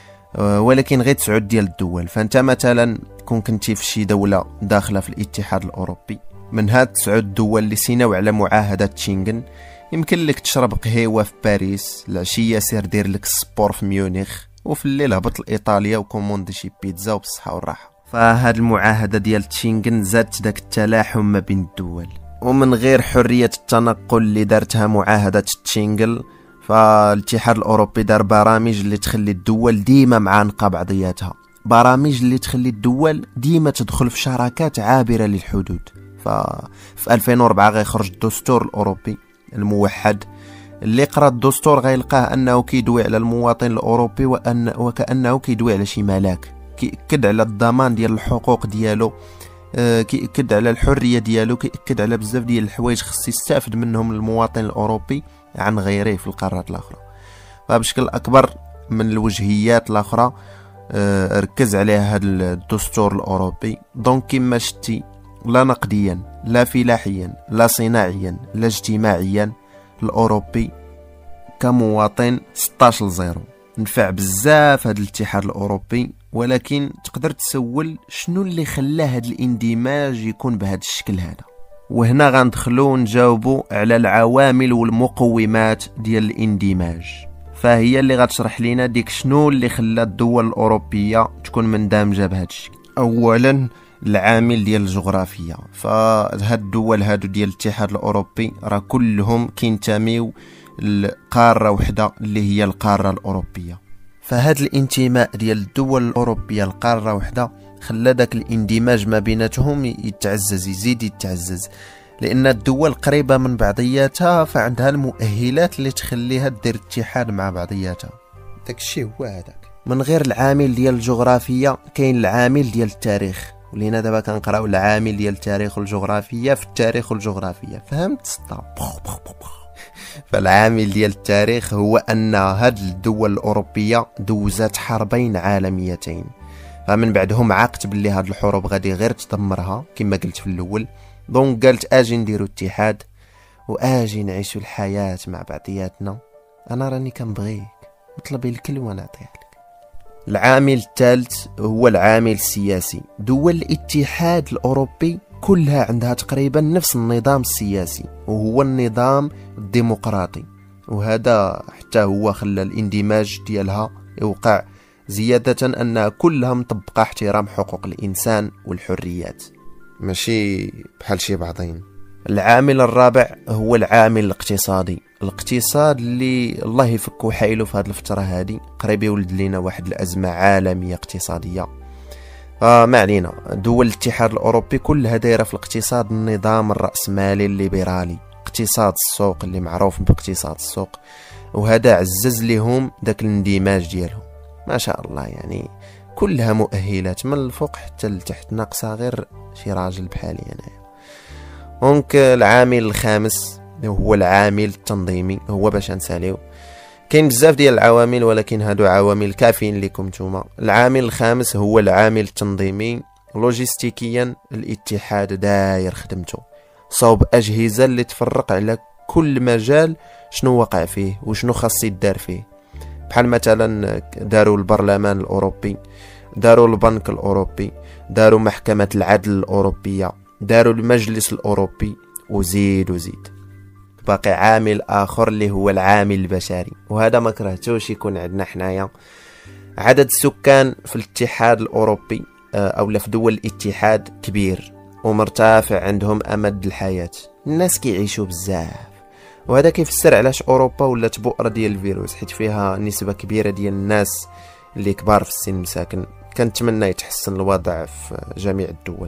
ولكن غير 9 ديال الدول. فانت مثلا كون كنتي في شي دوله داخله في الاتحاد الاوروبي، من هاد 9 الدول اللي سيناو على معاهده شينغن يمكن لك تشرب قهيوه في باريس، العشيه سير دير لك السبور في ميونخ، وفي الليل هبط لايطاليا وكوموندي شي بيتزا وبالصحه والراحه. فهاد المعاهده ديال شينغن زادت داك التلاحم ما بين الدول. ومن غير حريه التنقل اللي دارتها معاهده شينغن، فالاتحاد الاوروبي دار برامج اللي تخلي الدول ديما معانقه بعضياتها، برامج اللي تخلي الدول ديما تدخل في شراكات عابره للحدود. ففي 2004 غيخرج الدستور الاوروبي الموحد، اللي قرا الدستور غيلقاه انه كيدوي على المواطن الاوروبي وكانه كيدوي على شي ملاك، كيأكد على الضمان ديال الحقوق ديالو، كيأكد على الحريه ديالو، كيأكد على بزاف ديال الحوايج خص يستافد منهم المواطن الاوروبي عن غيره في القارات الاخرى. فبشكل اكبر من الوجهيات الاخرى ركز عليها هذا الدستور الاوروبي. دونك كما شتي لا نقديا لا فلاحيا لا صناعيا لا اجتماعيا، الاوروبي كمواطن 16-0 نفع بزاف هذا الاتحاد الاوروبي. ولكن تقدر تسول شنو اللي خلى هذا الاندماج يكون بهذا الشكل هذا، وهنا غندخلوا نجاوبوا على العوامل والمقومات ديال الاندماج. فهي اللي غتشرح لنا ديك شنو اللي خلى الدول الاوروبيه تكون مندمجه بهذا الشكل. اولا العامل ديال الجغرافيا. فهاد الدول هادو ديال الاتحاد الاوروبي راه كلهم كينتميو لقاره وحده اللي هي القاره الاوروبيه. فهاد الانتماء ديال الدول الاوروبيه لقاره وحده خلى داك الاندماج ما بيناتهم يتعزز، يزيد يتعزز، لان الدول قريبه من بعضياتها فعندها المؤهلات اللي تخليها دير اتحاد مع بعضياتها. داكشي هو هذاك. من غير العامل ديال الجغرافيا كاين العامل ديال التاريخ، ولينا دابا كنقراو العامل ديال التاريخ والجغرافيا في التاريخ والجغرافيا، فهمت سطا؟ فالعامل ديال التاريخ هو ان هاد الدول الاوروبيه دوزات حربين عالميتين، فمن بعدهم عاقت باللي هاد الحروب غادي غير تدمرها كما قلت في الاول. دونك قالت اجي نديرو اتحاد واجي نعيشوا الحياه مع بعضياتنا، انا راني كنبغيك، مطلبي الكل ونعطيها لك. العامل الثالث هو العامل السياسي. دول الاتحاد الاوروبي كلها عندها تقريبا نفس النظام السياسي، وهو النظام الديمقراطي، وهذا حتى هو خلى الاندماج ديالها يوقع، زيادة أنها كلها مطبقة احترام حقوق الإنسان والحريات، ماشي بحال شي بعضين. العامل الرابع هو العامل الاقتصادي. الاقتصاد اللي الله يفكو حيله في هذه الفترة هذه، قريب يولد لنا واحد الأزمة عالمية اقتصادية. ما علينا، دول الاتحاد الأوروبي كلها دايرة في الاقتصاد النظام الرأسمالي الليبرالي، اقتصاد السوق اللي معروف باقتصاد السوق، وهذا عزز لهم داك الاندماج ديالهم. ما شاء الله، يعني كلها مؤهلات من الفوق حتى لتحت، ناقصه غير شي راجل بحالي انايا. دونك العامل الخامس هو العامل التنظيمي، هو باش نساليو كاين بزاف ديال العوامل ولكن هادو عوامل كافيين لكم نتوما. العامل الخامس هو العامل التنظيمي. لوجيستيكيا الاتحاد داير خدمته صوب اجهزه اللي تفرق على كل مجال شنو وقع فيه وشنو خاص يدار فيه، بحال مثلا داروا البرلمان الاوروبي، داروا البنك الاوروبي، داروا محكمه العدل الاوروبيه، داروا المجلس الاوروبي، وزيد. باقي عامل اخر اللي هو العامل البشري، وهذا ما كرهتوش يكون عندنا حنايا. عدد السكان في الاتحاد الاوروبي او في دول الاتحاد كبير ومرتفع، عندهم امد الحياه، الناس كيعيشوا بزاف، وهذا كيفسر علاش اوروبا ولات بؤره ديال الفيروس، حيت فيها نسبه كبيره ديال الناس اللي كبار في السن مساكن. كنتمنى يتحسن الوضع في جميع الدول.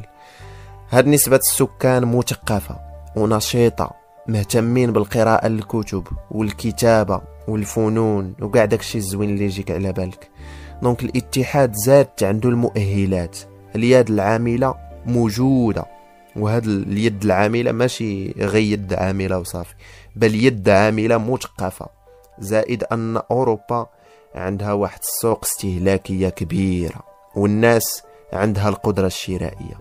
هاد نسبه السكان مثقفه ونشيطه، مهتمين بالقراءه الكتب والكتابه والفنون وكاع داكشي الزوين اللي يجيك على بالك. دونك الاتحاد زادت عنده المؤهلات، اليد العامله موجوده، وهاد اليد العامله ماشي غير يد عامله وصافي، بل يد عامله مثقفه، زائد ان اوروبا عندها واحد السوق استهلاكيه كبيره والناس عندها القدره الشرائيه.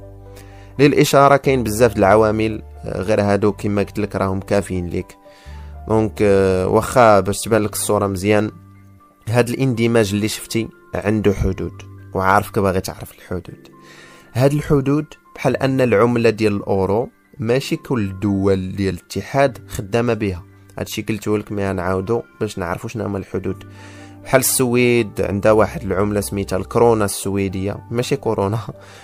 للاشاره كاين بزاف العوامل غير هادو كما قلت لك راهم كافيين ليك. دونك واخا باش تبان لك الصوره مزيان، هاد الاندماج اللي شفتي عنده حدود، وعارفك باغي تعرف الحدود. هاد الحدود بحال ان العمله ديال الاورو ماشي كل الدول ديال الاتحاد خدامه بها، هادشي قلتو لك مي نعاودو باش نعرفوا شنو هما الحدود. بحال السويد عندها واحد العمله سميتها الكرونا السويديه، ماشي كورونا،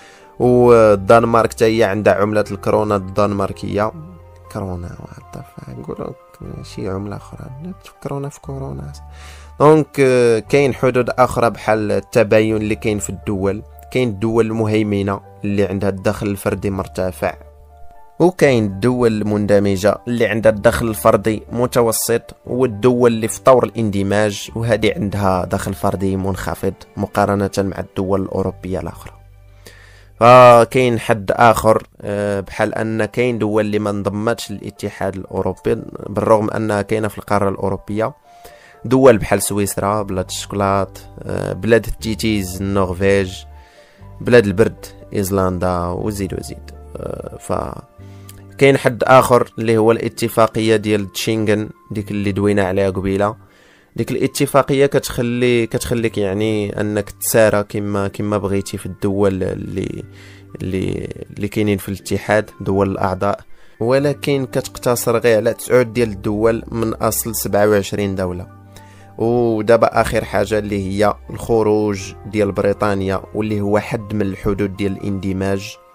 والدنمارك حتى هي عندها عمله الكرونا الدنماركيه. كورونا نقولوا ماشي عمله اخرى، تفكرونا في كورونا. دونك كاين حدود اخرى بحال التباين اللي كاين في الدول. كاين الدول المهيمنه اللي عندها الدخل الفردي مرتفع، وكاين الدول المندمجه اللي عندها الدخل الفردي متوسط، والدول اللي في طور الاندماج وهذه عندها دخل فردي منخفض مقارنه مع الدول الاوروبيه الاخرى. فكاين حد اخر بحال ان كاين دول اللي ما انضمتش للاتحاد الاوروبي بالرغم انها كاينه في القاره الاوروبيه، دول بحال سويسرا، بلاد الشوكولات، بلاد التيتيز النرويج، بلاد البرد ايسلندا، وزيد. فكاين حد اخر اللي هو الاتفاقيه ديال تشينغن، ديك اللي دوينا عليها قبيله. ديك الاتفاقيه كتخليك يعني انك تسارى كما بغيتي في الدول اللي كاينين في الاتحاد، دول الاعضاء، ولكن كتقتصر غير على 9 ديال الدول من اصل 27 دوله. ودابا اخر حاجه اللي هي الخروج ديال بريطانيا، واللي هو حد من الحدود ديال الاندماج.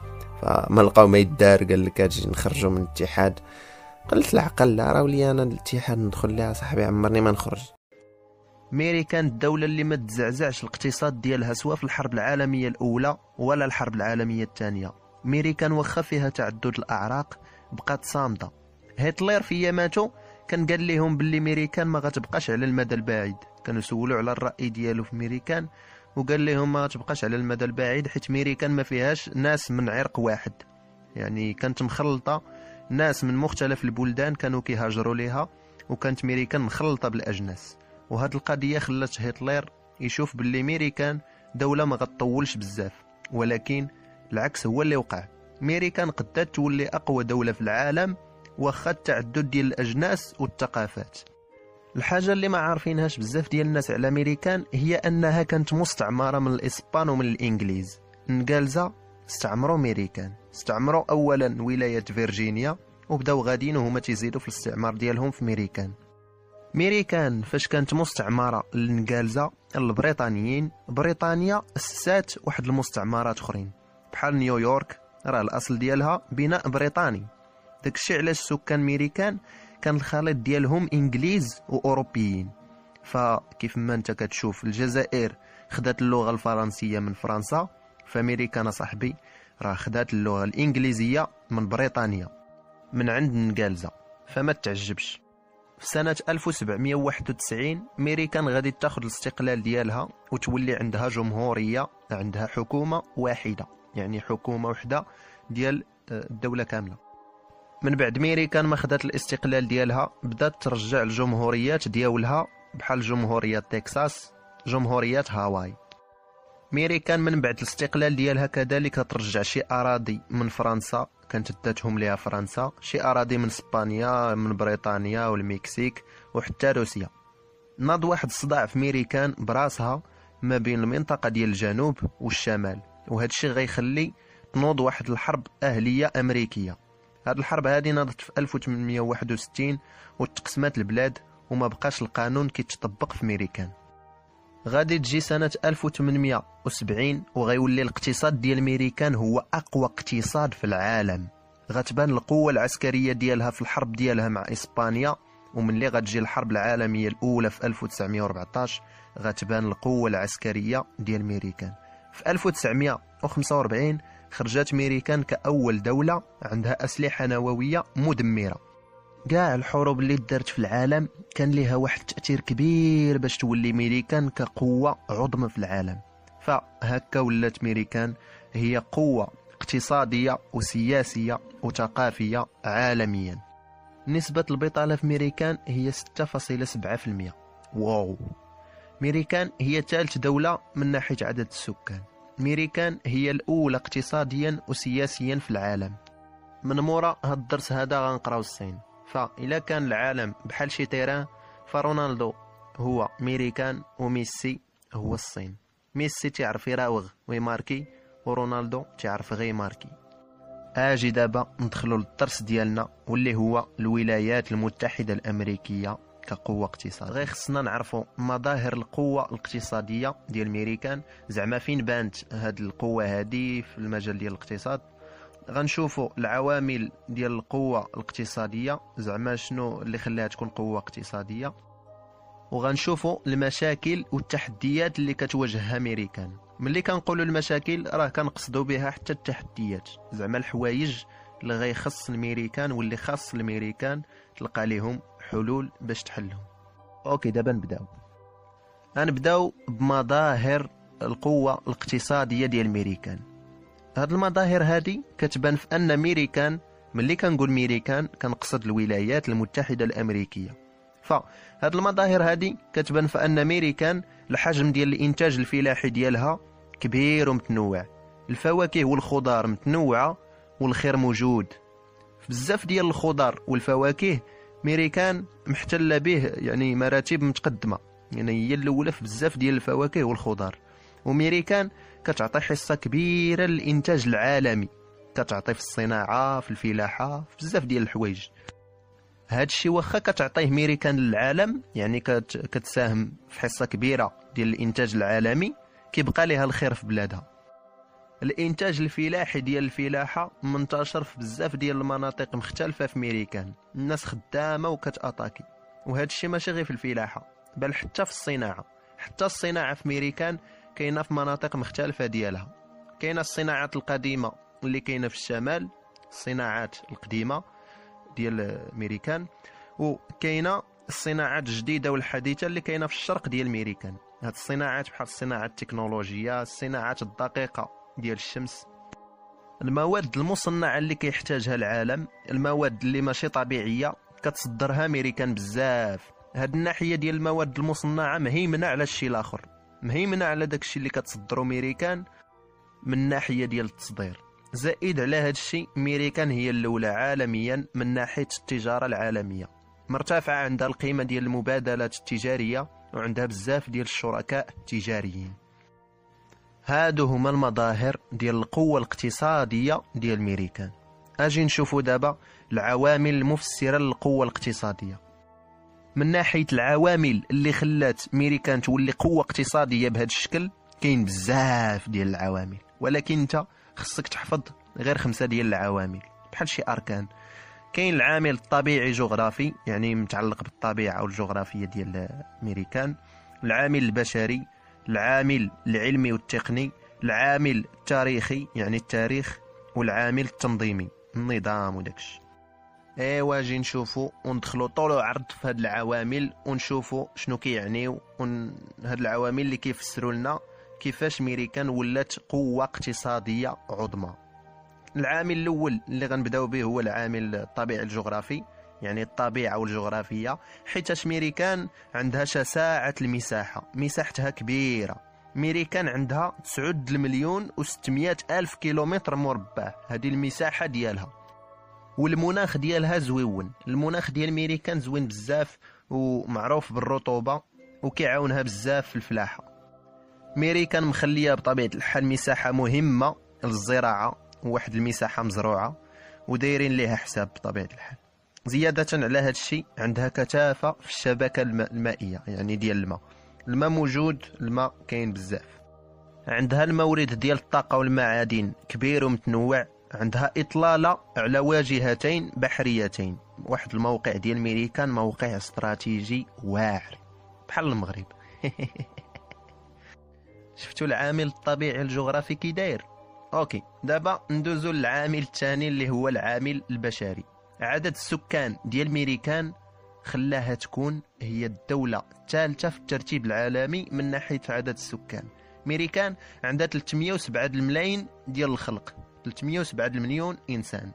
ما لقاو ما يدار، قال لك اجي نخرجوا من الاتحاد. قلت العقل لا، راه ولي انا الاتحاد ندخل ليها صاحبي، عمرني ما نخرج. ميريكان الدولة اللي ما تزعزعش الاقتصاد ديالها سواء في الحرب العالمية الأولى ولا الحرب العالمية الثانية. ميريكان واخا فيها تعدد الأعراق بقات صامدة. هتلر في ياماتو كان قال لهم باللي ميريكان ما غتبقاش على المدى البعيد. كانوا سولوا على الرأي ديالو في ميريكان وقال لهم ما غتبقاش على المدى البعيد حيت ميريكان ما فيهاش ناس من عرق واحد، يعني كانت مخلطة ناس من مختلف البلدان كانوا كيهاجروا ليها، وكانت ميريكان مخلطة بالأجناس. وهاد القضية خلات هتلر يشوف باللي ميريكان دولة ما غتطولش بزاف، ولكن العكس هو اللي وقع. ميريكان قدات تولي أقوى دولة في العالم واخا التعدد ديال الأجناس والثقافات. الحاجة اللي ما عارفينهاش بزاف ديال الناس على ميريكان هي أنها كانت مستعمرة من الإسبان ومن الإنجليز. إنجلزا استعمروا ميريكان، استعمروا أولا ولاية فيرجينيا وبداو غاديين وهما تيزيدوا في الاستعمار ديالهم في ميريكان. ميريكان فاش كانت مستعمرة للإنجلزة البريطانيين، بريطانيا أسسات واحد المستعمرات أخرين بحال نيويورك، راه الأصل ديالها بناء بريطاني. داكشي علاش سكان ميريكان كان الخليط ديالهم إنجليز وأوروبيين. فكيف ما انت كتشوف الجزائر خدات اللغة الفرنسية من فرنسا، فميريكان صاحبي راه خدات اللغة الإنجليزية من بريطانيا من عند إنجلزة. فما تعجبش. في سنة 1791 ميريكان غادي تاخد الاستقلال ديالها وتولي عندها جمهورية، عندها حكومة واحدة، يعني حكومة وحدة ديال الدولة كاملة. من بعد ميريكان ما خدات الاستقلال ديالها بدات ترجع الجمهوريات ديالها بحال جمهورية تكساس، جمهورية هاواي. ميريكان من بعد الاستقلال ديالها كذلك ترجع شي أراضي من فرنسا كانت داتهم ليها فرنسا، شي أراضي من اسبانيا من بريطانيا والمكسيك وحتى روسيا. ناض واحد الصداع في ميريكان براسها ما بين المنطقة ديال الجنوب والشمال، وهذا الشيء غيخلي تنوض واحد الحرب أهلية أمريكية. هاد الحرب هذه ناضت في 1861 وتقسمت البلاد وما بقاش القانون كيتطبق في ميريكان. غادي تجي سنة 1870 وغيولي الاقتصاد ديال ميريكان هو أقوى اقتصاد في العالم. غتبان القوة العسكرية ديالها في الحرب ديالها مع إسبانيا، ومن اللي غتجي الحرب العالمية الأولى في 1914 غتبان القوة العسكرية ديال ميريكان. في 1945 خرجت ميريكان كأول دولة عندها أسلحة نووية مدمرة. كاع الحروب اللي دارت في العالم كان لها واحد التأثير كبير باش تولي ميريكان كقوة عظمى في العالم. فهكا ولات ميريكان هي قوة اقتصادية وسياسية وثقافية عالميا. نسبة البطالة في ميريكان هي 6.7%. واو. ميريكان هي ثالث دولة من ناحية عدد السكان. ميريكان هي الأولى اقتصاديا وسياسيا في العالم. من مورا هاد الدرس هذا غنقراو الصين. فإلا كان العالم بحال شي تيران، فرونالدو هو ميريكان وميسي هو الصين. ميسي تعرف يراوغ ويماركي، ورونالدو تعرف غير ماركي. اجي دابا ندخلوا للدرس ديالنا واللي هو الولايات المتحدة الأمريكية كقوة اقتصادية. غير خصنا نعرفوا مظاهر القوة الاقتصادية ديال ميريكان، زعما فين بانت هاد القوة هادي في المجال ديال الاقتصاد. غنشوفوا العوامل ديال القوة الاقتصادية، زعما شنو اللي خلاها تكون قوة اقتصادية، وغنشوفوا المشاكل والتحديات اللي كتواجهها ميريكان. ملي كنقولوا المشاكل راه كنقصدوا بها حتى التحديات، زعما الحوايج اللي غيخص الميريكان واللي خاص الميريكان تلقى لهم حلول باش تحلهم. اوكي دابا غنبداو بمظاهر القوة الاقتصادية ديال ميريكان. هاد المظاهر هادي كتبان في ان ميريكان، ملي كنقول ميريكان كنقصد الولايات المتحدة الأمريكية. فهاد المظاهر هادي كتبان في ان ميريكان الحجم ديال الانتاج الفلاحي ديالها كبير ومتنوع، الفواكه والخضار متنوعة والخير موجود. بزاف ديال الخضار والفواكه ميريكان محتلة به يعني مراتب متقدمة، يعني هي الأولى في بزاف ديال الفواكه والخضار. وميريكان كتعطي حصة كبيرة للإنتاج العالمي، كتعطي في الصناعة، في الفلاحة، في بزاف ديال الحوايج. هاد الشيء واخا كتعطيه ميريكان للعالم، يعني كتساهم في حصة كبيرة ديال الإنتاج العالمي، كيبقى لها الخير في بلادها. الانتاج الفلاحي ديال الفلاحه منتشر في بزاف ديال المناطق مختلفه في ميريكان. الناس خدامه وكتاتاكي، وهذا الشيء ماشي غير في الفلاحه بل حتى في الصناعه. حتى الصناعه في ميريكان كاينه في مناطق مختلفه ديالها. كاينه الصناعات القديمه اللي كاينه في الشمال، الصناعات القديمه ديال ميريكان، وكاينه الصناعات الجديده والحديثه اللي كاينه في الشرق ديال ميريكان. هاد الصناعات بحال الصناعات التكنولوجيه، الصناعات الدقيقه ديال الشمس، المواد المصنعه اللي كيحتاجها العالم، المواد اللي ماشي طبيعيه كتصدرها ميريكان بزاف. هاد الناحيه ديال المواد المصنعه مهيمنه على الشيء الاخر، مهيمنه على داك الشيء اللي كتصدرو ميريكان من ناحيه ديال التصدير. زائد على هاد الشيء ميريكان هي الاولى عالميا من ناحيه التجاره العالميه، مرتفعه عندها القيمه ديال المبادلات التجاريه وعندها بزاف ديال الشركاء التجاريين. هادو هما المظاهر ديال القوه الاقتصاديه ديال ميريكان. اجي نشوفوا دابا العوامل المفسره للقوه الاقتصاديه. من ناحيه العوامل اللي خلات ميريكان تولي قوه اقتصاديه بهذا الشكل، كاين بزاف ديال العوامل، ولكن انت خصك تحفظ غير 5 ديال العوامل بحال شي اركان. كاين العامل الطبيعي جغرافي، يعني متعلق بالطبيعه والجغرافيه ديال ميريكان. العامل البشري، العامل العلمي والتقني، العامل التاريخي يعني التاريخ، والعامل التنظيمي النظام وداكشي. ايوا جي نشوفوا وندخلوا طول وعرض في هاد العوامل ونشوفوا شنو كيعنيو هاد العوامل اللي كيفسروا لنا كيفاش ميريكان ولات قوه اقتصاديه عظمى. العامل الاول اللي غنبداو به هو العامل الطبيعي الجغرافي، يعني الطبيعه والجغرافيه. حيت ميريكان عندها شساعه المساحه، مساحتها كبيره. ميريكان عندها 9,600,000 كيلومتر مربع، هذه المساحه ديالها. والمناخ ديالها زويون، المناخ ديال ميريكان زوين بزاف ومعروف بالرطوبه وكيعاونها بزاف في الفلاحه. ميريكان مخليه بطبيعه الحال مساحه مهمه للزراعه، وواحد المساحه مزروعه ودايرين ليها حساب بطبيعه الحال. زياده على هذا الشيء عندها كثافه في الشبكه المائيه، يعني ديال الماء موجود، الماء كاين بزاف. عندها المورد ديال الطاقه والمعادن كبير ومتنوع. عندها اطلاله على واجهتين بحريتين. واحد الموقع ديال ميريكان موقع استراتيجي واعر بحال المغرب. شفتوا العامل الطبيعي الجغرافي كي داير؟ اوكي، دابا ندوزو للعامل الثاني اللي هو العامل البشري. عدد السكان ديال ميريكان خلاها تكون هي الدولة الثالثة في الترتيب العالمي من ناحية عدد السكان. ميريكان عندها 307 الملايين ديال الخلق، 307 مليون إنسان،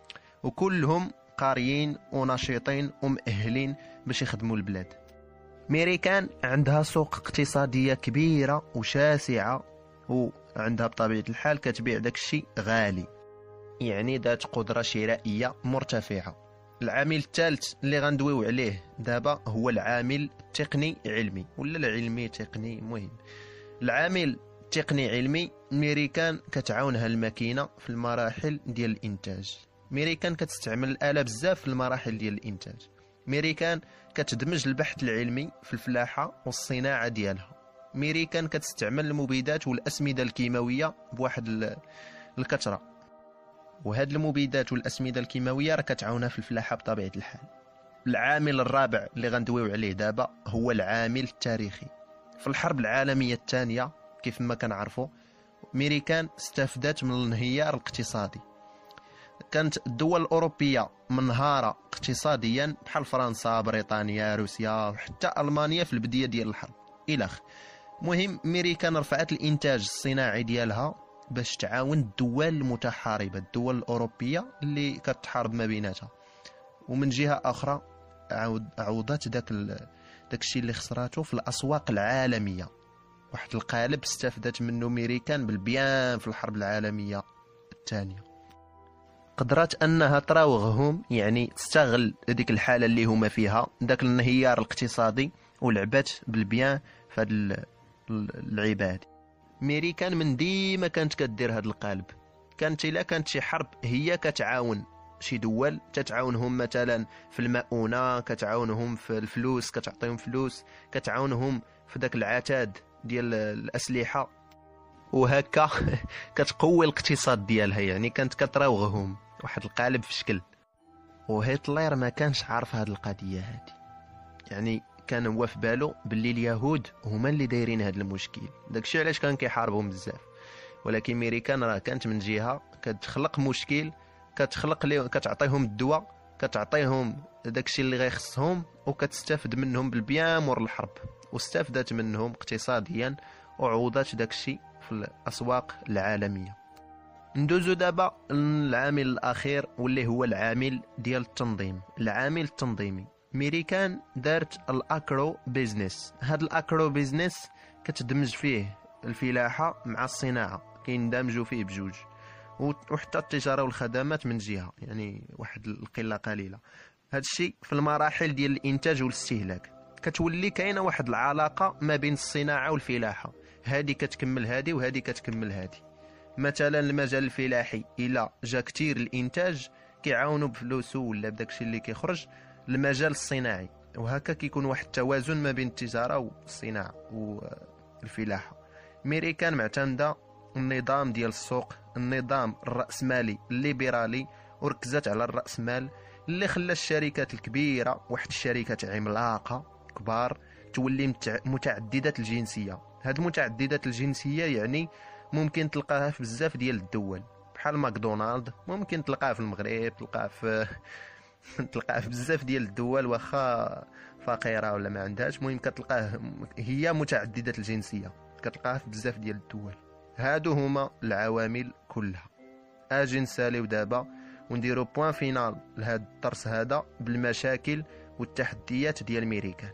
وكلهم قاريين ونشيطين ومؤهلين باش يخدموا البلاد. ميريكان عندها سوق اقتصادية كبيرة وشاسعة، وعندها بطبيعة الحال كتبيع داك الشيء غالي، يعني ذات قدرة شرائية مرتفعة. العامل الثالث اللي غندويو عليه دابا هو العامل التقني علمي، ولا العلمي تقني، مهم. العامل التقني علمي، ميريكان كتعاونها الماكينة في المراحل ديال الإنتاج. ميريكان كتستعمل الآلة بزاف في المراحل ديال الإنتاج. ميريكان كتدمج البحث العلمي في الفلاحة والصناعة ديالها. ميريكان كتستعمل المبيدات والأسمدة الكيماوية بواحد الكثرة، وهاد المبيدات والأسمدة الكيماوية راه كتعاونها في الفلاحة بطبيعة الحال. العامل الرابع اللي غندويو عليه دابا هو العامل التاريخي. في الحرب العالمية الثانية كيف ما كنعرفوا ميريكان استفادت من الانهيار الاقتصادي. كانت الدول الأوروبية منهارة اقتصاديا بحال فرنسا، بريطانيا، روسيا وحتى ألمانيا في البداية ديال الحرب إلخ. مهم ميريكان رفعت الإنتاج الصناعي ديالها باش تعاون الدول المتحاربة، الدول الأوروبية اللي كتحارب ما بيناتها، ومن جهة أخرى عوضت داك الشيء اللي خسراته في الأسواق العالمية. واحد القالب استفادت منه ميريكان بالبيان في الحرب العالمية الثانية. قدرت أنها تراوغهم، يعني تستغل ديك الحالة اللي هما فيها، داك الانهيار الاقتصادي، ولعبت بالبيان في هاد العباد. ميريكان من ديما كانت كدير هاد القالب. كانت إلا كانت شي حرب هي كتعاون شي دول، كتعاونهم مثلا في المؤونة، كتعاونهم في الفلوس، كتعطيهم فلوس، كتعاونهم في داك العتاد ديال الأسلحة. وهكا كتقوي الاقتصاد ديالها، يعني كانت كتراوغهم واحد القالب في شكل. وهتلر ما كانش عارف هاد القضيه هادي، يعني كان هو في بالو باللي اليهود هما اللي دايرين هاد المشكل، داكشي علاش كان كيحاربهم بزاف. ولكن ميريكان راه كانت من جهه كتخلق مشكل، كتخلق ليه، كتعطيهم الدواء، كتعطيهم داكشي اللي غيخصهم، وكتستافد منهم بالبيان مور الحرب، واستفدت منهم اقتصاديا وعوضات داكشي في الاسواق العالميه. ندوزو دابا للعامل الاخير واللي هو العامل ديال التنظيم، العامل التنظيمي. ميريكان دارت الاكرو بيزنس. هاد الاكرو بيزنس كتدمج فيه الفلاحه مع الصناعه، كيندمجوا فيه بجوج، وحتى التجاره والخدمات من جهه، يعني واحد القله قليله. هاد الشيء في المراحل ديال الانتاج والاستهلاك كتولي كاينه واحد العلاقه ما بين الصناعه والفلاحه، هادي كتكمل هادي وهادي كتكمل هادي. مثلا المجال الفلاحي الا جا كتير الانتاج كيعاونوا بفلوسه ولا بداكشي اللي كيخرج المجال الصناعي، وهكا كيكون واحد التوازن ما بين التجاره والصناعه والفلاحه. ميريكان معتمده النظام ديال السوق، النظام الرأسمالي الليبرالي، وركزت على الرأسمال اللي خلى الشركات الكبيره، واحد الشركات عملاقه كبار، تولي متعدده الجنسيه. هاد متعدده الجنسيه يعني ممكن تلقاها في بزاف ديال الدول، بحال ماكدونالد ممكن تلقاها في المغرب، تلقاها في تلقاها في بزاف ديال الدول واخا فقيره ولا ما عندهاش، المهم كتلقاه هي متعدده الجنسيه، كتلقاها في بزاف ديال الدول. هادو هما العوامل كلها. اجي نساليو دابا ونديرو بوين فينال لهاد الدرس هذا بالمشاكل والتحديات ديال ميريكان.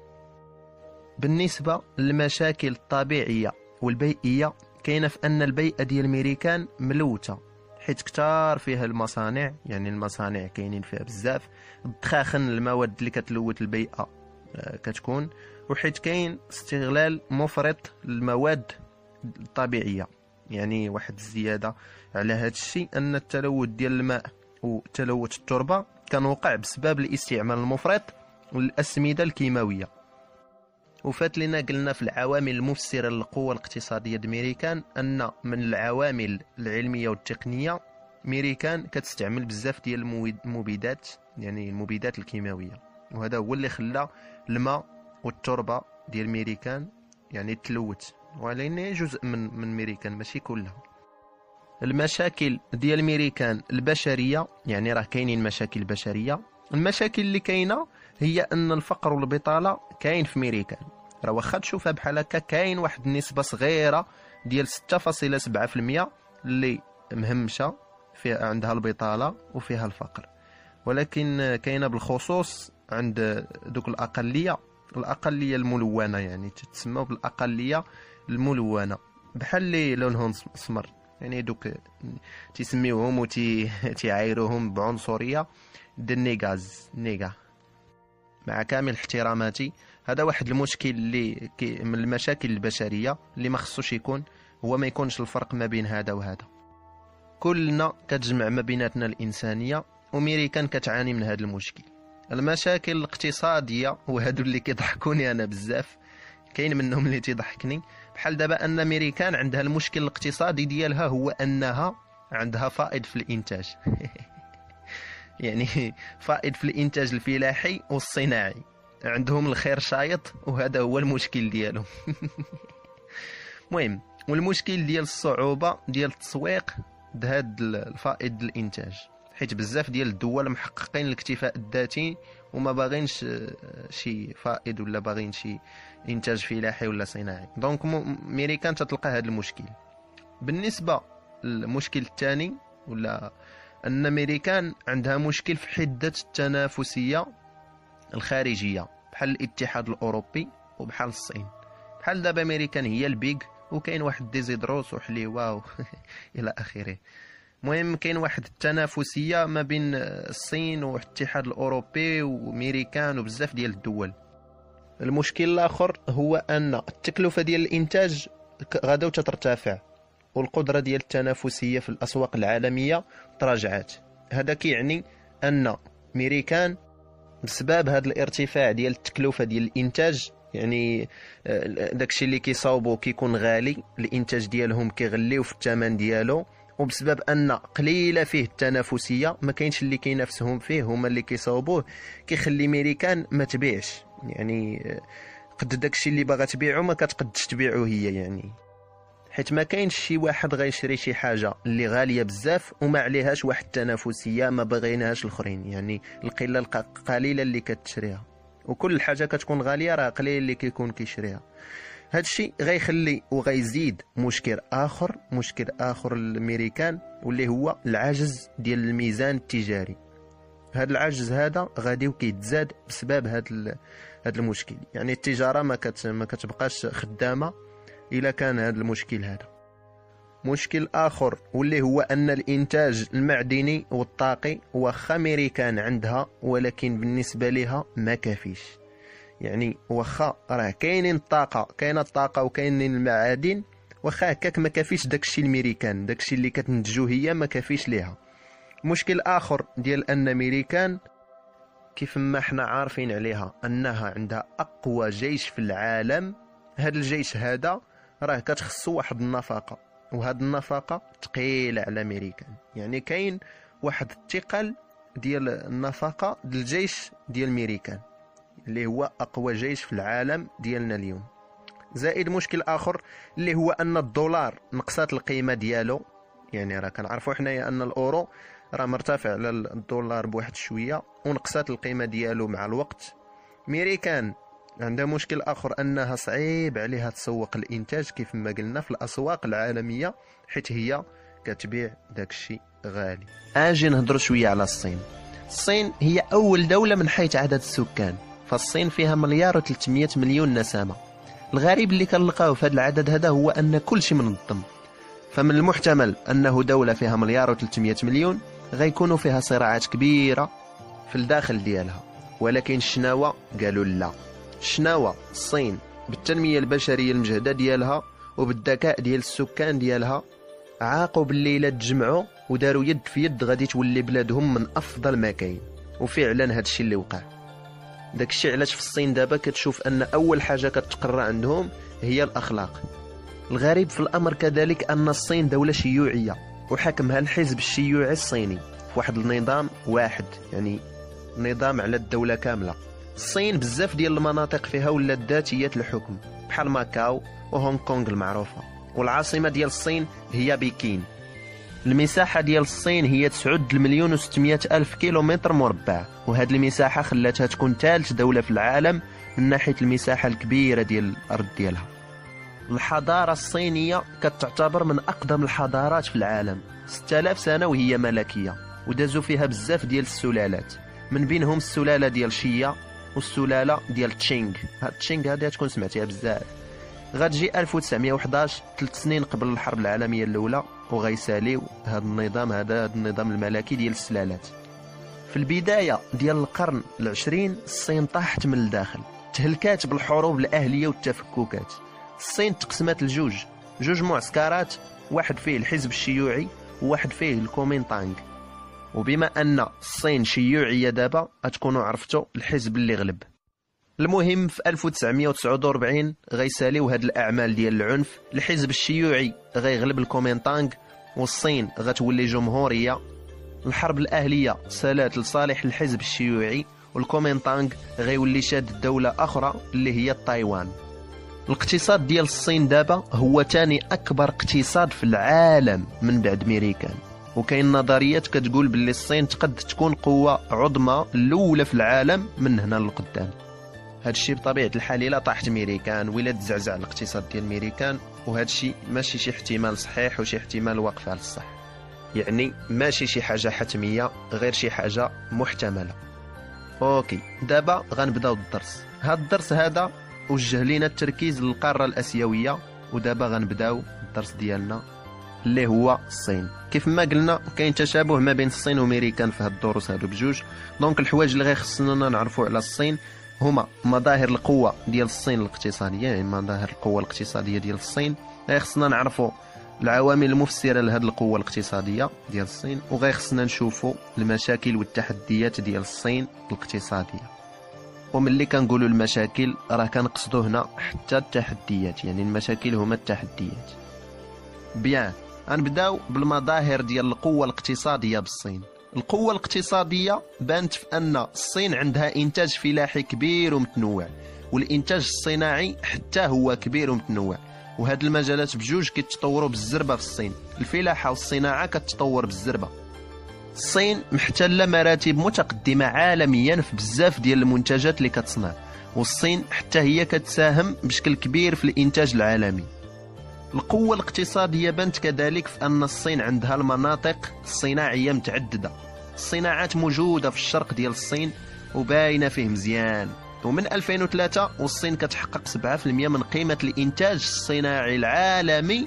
بالنسبه للمشاكل الطبيعيه والبيئيه، كاينه في ان البيئه ديال ميريكان ملوثه، حيت كتار فيها المصانع، يعني المصانع كاينين فيها بزاف، الدخاخن المواد اللي كتلوث البيئه كتكون، وحيت كاين استغلال مفرط للمواد الطبيعيه، يعني واحد الزياده على هذا الشيء ان التلوث ديال الماء وتلوث التربه كان وقع بسبب الاستعمال المفرط للاسمده الكيماويه. وفات لنا قلنا في العوامل المفسره للقوه الاقتصاديه د ميريكان ان من العوامل العلميه والتقنيه ميريكان كتستعمل بزاف ديال المبيدات، يعني المبيدات الكيماويه، وهذا هو اللي خلى الماء والتربه ديال ميريكان يعني تلوث، ولكن جزء من ميريكان ماشي كلها. المشاكل ديال ميريكان البشريه، يعني راه كاينين مشاكل بشريه. المشاكل اللي كاينه هي ان الفقر والبطاله كاين في ميريكان، راه واخا تشوفها بحال هكا كاين واحد النسبه صغيره ديال 6.7% اللي مهمشه فيها عندها البطاله وفيها الفقر، ولكن كاينه بالخصوص عند دوك الاقليه الملونه، يعني تتسمى بالاقليه الملونه، بحال اللي لونهم اسمر، يعني دوك تيسميوهم تيعايروهم بعنصريه النيغاز نيغا. مع كامل احتراماتي، هذا واحد المشكل اللي من المشاكل البشريه اللي ما خصوش يكون، هو ما يكونش الفرق ما بين هذا وهذا، كلنا كتجمع ما بيناتنا الانسانيه، وميريكان كتعاني من هذا المشكل. المشاكل الاقتصاديه وهادو اللي كيضحكوني انا بزاف، كاين منهم اللي تيضحكني، بحال دابا ان ميريكان عندها المشكل الاقتصادي ديالها هو انها عندها فائض في الانتاج يعني فائض في الانتاج الفلاحي والصناعي، عندهم الخير شايط، وهذا هو المشكل ديالهم المهم، والمشكل ديال الصعوبه ديال التسويق هاد الفائض الانتاج، حيت بزاف ديال الدول محققين الاكتفاء الذاتي وما باغينش شي فائض ولا باغيين شي انتاج فلاحي ولا صناعي. دونك ميريكان تتلقى هذا المشكل. بالنسبه للمشكل الثاني ولا ان ميريكان عندها مشكل في حده التنافسيه الخارجيه، بحال الاتحاد الاوروبي وبحال الصين. بحال دابا ميريكان هي البيغ، وكاين واحد ديزيدروس وحليوه الى اخره. المهم كاين واحد التنافسيه ما بين الصين والاتحاد الاوروبي وميريكان وبزاف ديال الدول. المشكل الاخر هو ان التكلفه ديال الانتاج غدا تترتفع، والقدره ديال التنافسيه في الاسواق العالميه تراجعات. هذا كيعني ان ميريكان بسبب هذا الارتفاع ديال التكلفه ديال الانتاج يعني داكشي اللي كيصاوبوا كيكون غالي، الانتاج ديالهم كيغليو في الثمن ديالو، وبسبب ان قليله فيه التنافسيه ما كاينش اللي كينافسهم فيه، هما اللي كيصاوبوه، كيخلي ميريكان ما تبيعش. يعني قد داكشي اللي باغا تبيعو ما كتقدش تبيعو هي، يعني حيت ما كاينش شي واحد غيشري شي حاجه اللي غاليه بزاف وما عليهاش واحد التنافسيه ما باغيناهاش الاخرين. يعني القله القليله اللي كتشريها، وكل حاجه كتكون غاليه راه قليل اللي كيكون كيشريها. هادشي غيخلي وغيزيد مشكل اخر للامريكان، واللي هو العجز ديال الميزان التجاري. هذا العجز هذا غادي وكيتزاد بسبب هذا المشكل. يعني التجاره ما كتبقاش خدامه الا كان هذا المشكل هذا. مشكل اخر واللي هو ان الانتاج المعدني والطاقي واخا امريكان عندها، ولكن بالنسبه لها ما كافيش. يعني واخا راه كاينه الطاقه وكاينين المعادن، واخا هكاك ما كافيش داكشي الامريكان، داكشي اللي كتنتجو هي ما كافيش ليها. مشكل اخر ديال ان امريكان كيف ما حنا عارفين عليها انها عندها اقوى جيش في العالم. هذا الجيش هذا راه كتخصو واحد النفقه، وهاد النفقه ثقيله على امريكان. يعني كاين واحد الثقل ديال النفقه ديال الجيش ديال امريكان اللي هو اقوى جيش في العالم ديالنا اليوم. زائد مشكل اخر اللي هو ان الدولار نقصات القيمه ديالو. يعني راه كنعرفوا حنايا ان الاورو راه مرتفع على الدولار بواحد شويه، ونقصات القيمه ديالو مع الوقت. امريكان عندها مشكل اخر انها صعيب عليها تسوق الانتاج كيف ما قلنا في الاسواق العالميه، حيت هي كتبيع داكشي غالي. اجي نهضر شويه على الصين. الصين هي اول دوله من حيث عدد السكان، فالصين فيها 1.3 مليار نسمه. الغريب اللي كنلقاو في هذا العدد هذا هو ان كل شيء منظم، فمن المحتمل انه دوله فيها 1.3 مليار غيكونوا فيها صراعات كبيره في الداخل ديالها. ولكن شناوه قالوا لا، شناوه الصين بالتنميه البشريه المجهده ديالها وبالذكاء ديال السكان ديالها عاقوا بالليله تجمعوا وداروا يد في يد غادي تولي بلادهم من افضل ما كاين. وفعلا هذا الشيء اللي وقع. داكشي علاش في الصين دابا كتشوف ان اول حاجه كتقرى عندهم هي الاخلاق. الغريب في الامر كذلك ان الصين دوله شيوعيه وحكمها الحزب الشيوعي الصيني في واحد النظام واحد، يعني نظام على الدوله كامله. الصين بزاف ديال المناطق فيها ولات ذاتيه الحكم بحال ماكاو وهونغ كونغ المعروفه، والعاصمه ديال الصين هي بكين. المساحه ديال الصين هي 9,600,000 كيلومتر مربع، وهذه المساحه خلاتها تكون ثالث دوله في العالم من ناحيه المساحه الكبيره ديال الارض ديالها. الحضاره الصينيه كتعتبر من اقدم الحضارات في العالم، 6000 سنه وهي ملكيه، ودازوا فيها بزاف ديال السلالات، من بينهم السلاله ديال شيا والسلاله ديال تشينغ. هاد تشينغ هذه تكون سمعتيها بزاف. غتجي 1911 3 سنين قبل الحرب العالميه الاولى، وغيساليو هذا النظام الملكي ديال السلالات. في البدايه ديال القرن العشرين الصين طاحت من الداخل، تهلكات بالحروب الاهليه والتفككات. الصين تقسمت جوج معسكرات، واحد فيه الحزب الشيوعي وواحد فيه الكومينتانغ. وبما ان الصين شيوعيه دابا غتكونوا عرفتوا الحزب اللي غلب. المهم في 1949 غيساليو هاد الاعمال ديال العنف، الحزب الشيوعي غيغلب الكومينتانغ والصين غتولي جمهوريه. الحرب الاهليه سالات لصالح الحزب الشيوعي، والكومينتانغ غيولي شاد دوله اخرى اللي هي تايوان. الاقتصاد ديال الصين دابا هو ثاني اكبر اقتصاد في العالم من بعد امريكان، وكاين نظريات كتقول باللي الصين قد تكون قوه عظمى الاولى في العالم من هنا للقدام. هذا الشيء بطبيعه الحال الا طاحت امريكان ولا تزعزع الاقتصاد ديال امريكان، وهذا الشيء ماشي شي احتمال صحيح وشي احتمال واقف على الصح، يعني ماشي شي حاجه حتميه، غير شي حاجه محتمله. اوكي، دابا غنبداو الدرس. هذا الدرس هذا وجه لينا التركيز للقاره الاسيويه، ودابا غنبداو الدرس ديالنا اللي هو الصين. كيف ما قلنا كاين تشابه ما بين الصين وامريكان في هاد الدروس هادو بجوج. دونك الحوايج اللي غيخصنا نعرفوا على الصين هما مظاهر القوه ديال الصين الاقتصاديه، يعني مظاهر القوه الاقتصاديه ديال الصين. غيخصنا نعرفوا العوامل المفسره لهاد القوه الاقتصاديه ديال الصين، وغيخصنا نشوفوا المشاكل والتحديات ديال الصين الاقتصاديه. وملي كنقولوا المشاكل راه كنقصدوا هنا حتى التحديات، يعني المشاكل هما التحديات. بيان، غنبداو بالمظاهر ديال القوة الاقتصادية بالصين. القوة الاقتصادية بانت في أن الصين عندها إنتاج فلاحي كبير ومتنوع، والإنتاج الصناعي حتى هو كبير ومتنوع، وهاد المجالات بجوج كيتطوروا بالزربة في الصين. الفلاحة والصناعة كتطور بالزربة. الصين محتلة مراتب متقدمة عالميا في بزاف ديال المنتجات اللي كتصنع، والصين حتى هي كتساهم بشكل كبير في الإنتاج العالمي. القوة الاقتصادية بانت كذلك في أن الصين عندها المناطق الصناعية متعددة. الصناعات موجودة في الشرق ديال الصين وباينة فيه مزيان. ومن 2003 والصين كتحقق 7% من قيمة الإنتاج الصناعي العالمي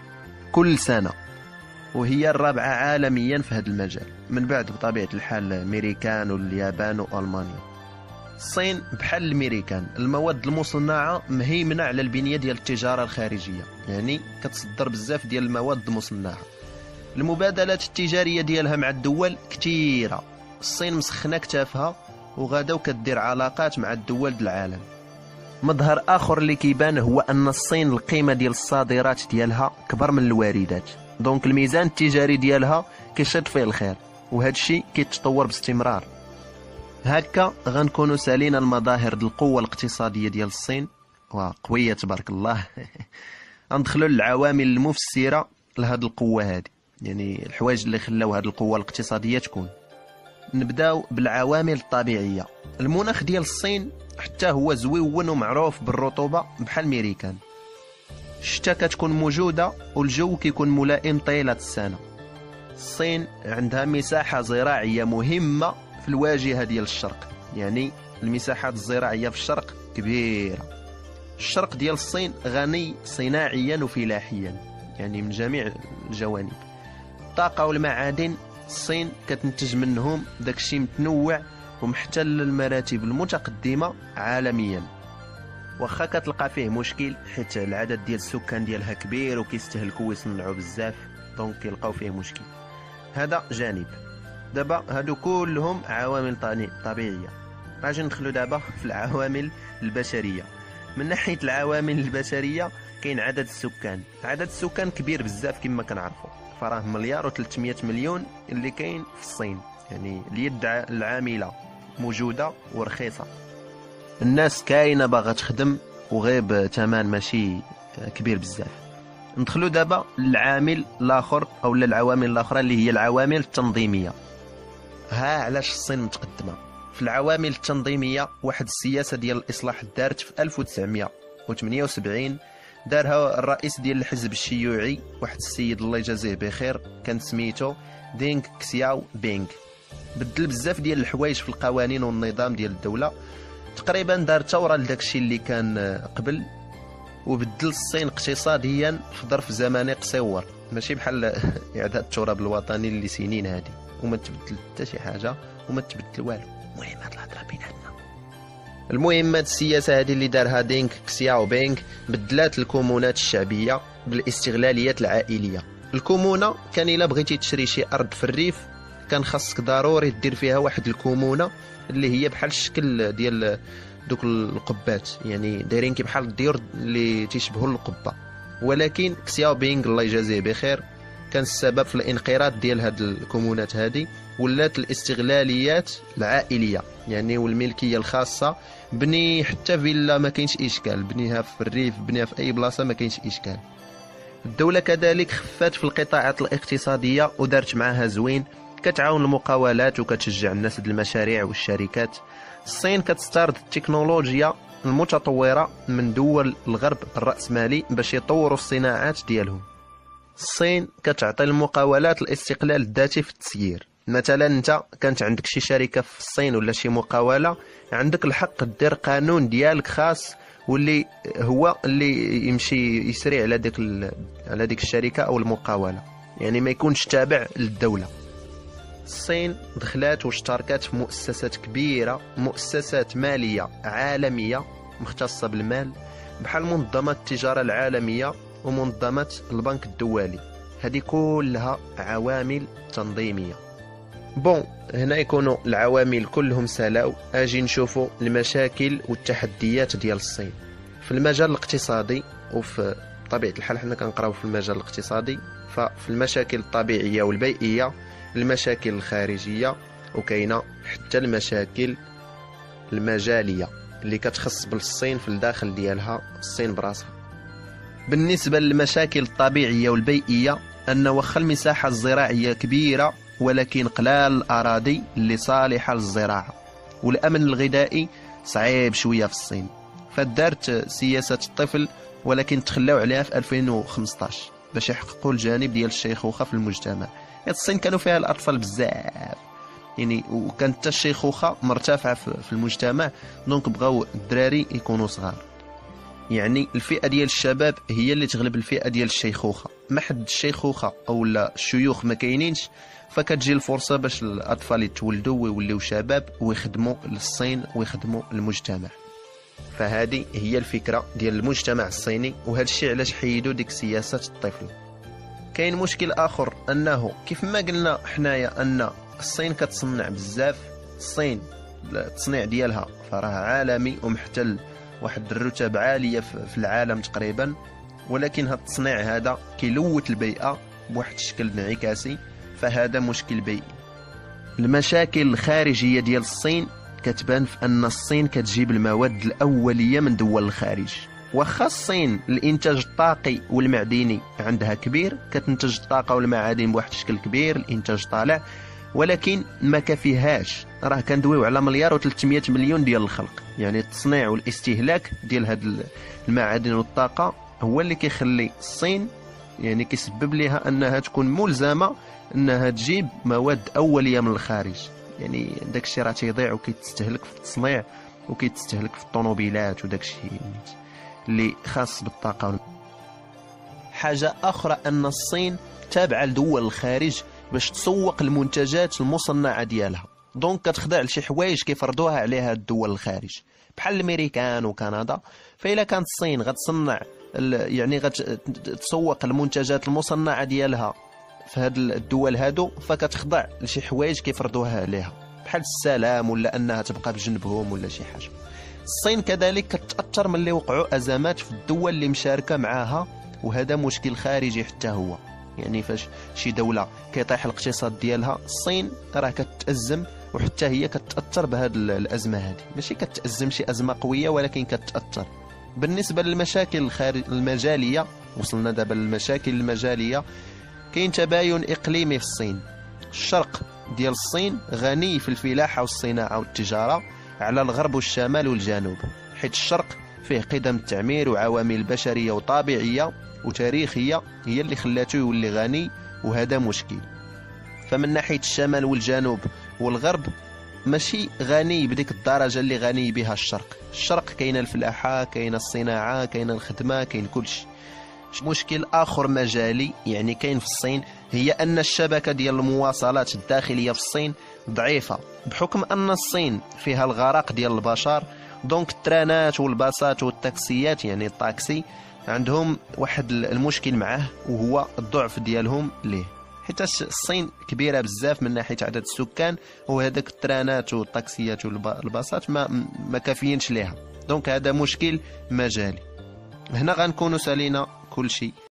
كل سنة، وهي الرابعة عالميا في هذا المجال، من بعد بطبيعة الحال الأمريكان واليابان وألمانيا. الصين بحال الامريكان المواد المصنعه مهيمنه على البنيه ديال التجاره الخارجيه، يعني كتصدر بزاف ديال المواد المصنعه. المبادلات التجاريه ديالها مع الدول كثيره. الصين مسخنه كتافها وغادا وكدير علاقات مع الدول ديال العالم. مظهر اخر اللي كيبان هو ان الصين القيمه ديال الصادرات ديالها كبر من الواردات، دونك الميزان التجاري ديالها كيشد فيه الخير، وهذا الشيء كيتطور باستمرار. هكا غنكونوا سالينا المظاهر ديال القوة الاقتصادية ديال الصين، وقوية تبارك الله. غندخلوا للعوامل المفسرة لهاد القوة هذه، يعني الحوايج اللي خلاو هاد القوة الاقتصادية تكون. نبداو بالعوامل الطبيعية. المناخ ديال الصين حتى هو زويون ومعروف بالرطوبة بحال الميريكان. الشتاء كتكون موجودة والجو كيكون ملائم طيلة السنة. الصين عندها مساحة زراعية مهمة في الواجهة ديال الشرق، يعني المساحات الزراعية في الشرق كبيرة. الشرق ديال الصين غني صناعيا وفلاحيا، يعني من جميع الجوانب. الطاقة والمعادن الصين كتنتج منهم داكشي متنوع ومحتل المراتب المتقدمة عالميا، واخا كتلقى فيه مشكل حيت العدد ديال السكان ديالها كبير وكيستهلكوا ويصنعوا بزاف، دونك كيلقاو فيه مشكل. هذا جانب. دابا هادو كلهم عوامل طبيعية. غادي ندخلو دابا في العوامل البشرية. من ناحية العوامل البشرية كاين عدد السكان. عدد السكان كبير بزاف كما كنعرفوا، فراه 1,300,000,000 اللي كاين في الصين، يعني اليد العاملة موجودة ورخيصة. الناس كاينة باغا تخدم وغير بثمن ماشي كبير بزاف. ندخلو دابا للعامل الاخر او العوامل الاخرى اللي هي العوامل التنظيميه. ها علاش الصين متقدمه. في العوامل التنظيميه واحد السياسه ديال الاصلاح دارت في 1978، دارها الرئيس ديال الحزب الشيوعي، واحد السيد الله يجازيه بخير كان سميتو دينغ كسياو بينغ. بدل بزاف ديال الحوايج في القوانين والنظام ديال الدوله، تقريبا دار ثوره لداكشي اللي كان قبل، وبدل الصين اقتصاديا في ظرف زمني قصير، ماشي بحال اعداد التراب الوطني اللي سنين هذه وما تبدل حتى شي حاجه وما تبدل والو. المهم هاد الهضره بيناتنا. المهم هاد السياسه هذه اللي دارها دينغ كسياو بينغ بدلات الكومونات الشعبيه بالاستغلاليات العائليه. الكومونه كان الا بغيتي تشري شي ارض في الريف كان خاصك ضروري دير فيها واحد الكومونه اللي هي بحال الشكل ديال دوك القبات، يعني دايرين كي بحال الديور اللي تيشبهوا القبه. ولكن كسياو بينغ الله يجازيه بخير كان السبب في الانقراض ديال هاد الكومونات هذه، ولات الاستغلاليات العائليه يعني والملكيه الخاصه. بني حتى فيلا ما كاينش اشكال، بنيها في الريف بنيها في اي بلاصه ما كاينش اشكال. الدوله كذلك خفات في القطاعات الاقتصاديه ودارت معاها زوين، كتعاون المقاولات وكتشجع الناس ديال المشاريع والشركات. الصين كتستارد التكنولوجيا المتطوره من دول الغرب الرأسمالي باش يطوروا الصناعات ديالهم. الصين كتعطي المقاولات الاستقلال الذاتي في التسيير. مثلا انت كانت عندك شي شركه في الصين ولا شي مقاوله، عندك الحق دير قانون ديالك خاص واللي هو اللي يمشي يسري على ديك الشركه او المقاوله، يعني ما يكونش تابع للدوله. الصين دخلات واشتركت في مؤسسات كبيره، مؤسسات ماليه عالميه مختصه بالمال بحال منظمه التجاره العالميه ومنظمه البنك الدولي. هذه كلها عوامل تنظيميه. بون، هنا يكونوا العوامل كلهم سالاو. اجي نشوفوا المشاكل والتحديات ديال الصين في المجال الاقتصادي. وفي طبيعة الحال حنا كنقراو في المجال الاقتصادي، ففي المشاكل الطبيعية والبيئية، المشاكل الخارجية، وكاينه حتى المشاكل المجالية اللي كتخص بالصين في الداخل ديالها، الصين براسها. بالنسبة للمشاكل الطبيعية والبيئية، أن واخا المساحة الزراعية كبيرة ولكن قلال الأراضي اللي صالحة للزراعة، والأمن الغذائي صعيب شوية في الصين. فدارت سياسة الطفل ولكن تخلاو عليها في 2015 باش يحققوا الجانب ديال الشيخوخة في المجتمع. الصين كانوا فيها الأطفال بزاف يعني، وكانت حتى الشيخوخة مرتفعة في المجتمع، دونك بغاو الدراري يكونوا صغار. يعني الفئة ديال الشباب هي اللي تغلب الفئة ديال الشيخوخة. ما حد الشيخوخة او الشيوخ ما كاينينش، فكتجي الفرصة باش الاطفال يتولدوا ويوليو شباب ويخدموا للصين ويخدموا المجتمع. فهذه هي الفكرة ديال المجتمع الصيني، وهذا الشيء علاش حيدوا ديك سياسة الطفل. كاين مشكل اخر، انه كيف ما قلنا حنايا ان الصين كتصنع بزاف. الصين التصنيع ديالها فراه عالمي ومحتل واحد الرتب عالية في العالم تقريبا، ولكن هذا التصنيع هذا كيلوث البيئة بواحد الشكل انعكاسي، فهذا مشكل بيئي. المشاكل الخارجية ديال الصين كتبان في أن الصين كتجيب المواد الأولية من دول الخارج. واخا الصين الانتاج الطاقي والمعدني عندها كبير، كتنتج الطاقة والمعادن بواحد الشكل كبير، الانتاج طالع، ولكن ما كفيهاش. راه كندويو على 1.3 مليار ديال الخلق. يعني التصنيع والاستهلاك ديال هاد المعادن والطاقة هو اللي كيخلي الصين يعني كيسبب لها انها تكون ملزمة انها تجيب مواد اولية من الخارج. يعني داك الشيء راه تيضيع وكيتستهلك في التصنيع وكيتستهلك في الطوموبيلات وداك الشيء اللي خاص بالطاقة. حاجة اخرى ان الصين تابعة لدول الخارج باش تسوق المنتجات المصنعة ديالها، دونك كتخضع لشي حوايج كيفرضوها عليها الدول الخارج بحال الامريكان وكندا. فإلا كانت الصين غتصنع يعني غتسوق المنتجات المصنعة ديالها في هاد الدول هادو، فكتخضع لشي حوايج كيفرضوها عليها بحال السلام ولا انها تبقى بجنبهم ولا شي حاجة. الصين كذلك كتأثر من اللي وقعوا ازمات في الدول اللي مشاركة معاها، وهذا مشكل خارجي حتى هو. يعني فاش شي دولة كيطيح الاقتصاد ديالها، الصين راه كتأزم وحتى هي كتأثر بهذه الأزمة هذه. ماشي كتأزم شي أزمة قوية ولكن كتأثر. بالنسبة للمشاكل المجالية، وصلنا دابا للمشاكل المجالية. كاين تباين إقليمي في الصين. الشرق ديال الصين غني في الفلاحة والصناعة والتجارة على الغرب والشمال والجنوب، حيت الشرق فيه قدم التعمير وعوامل بشرية وطبيعية وتاريخية هي اللي خلاته يولي غني، وهذا مشكل. فمن ناحية الشمال والجنوب والغرب ماشي غني بديك الدرجة اللي غني بها الشرق. الشرق كاين الفلاحة، كاين الصناعة، كاين الخدمة، كاين كلشي. مشكل آخر مجالي يعني كاين في الصين هي أن الشبكة ديال المواصلات الداخلية في الصين ضعيفة، بحكم أن الصين فيها الغرق ديال البشر. دونك الترانات والباصات والتاكسيات يعني الطاكسي عندهم واحد المشكل معه، وهو الضعف ديالهم ليه، حيت الصين كبيرة بزاف من ناحية عدد السكان، وهذاك الترانات والطاكسيات والباصات ما كافيينش ليها. دونك هذا مشكل مجالي. هنا غنكونوا سالينا كل شيء.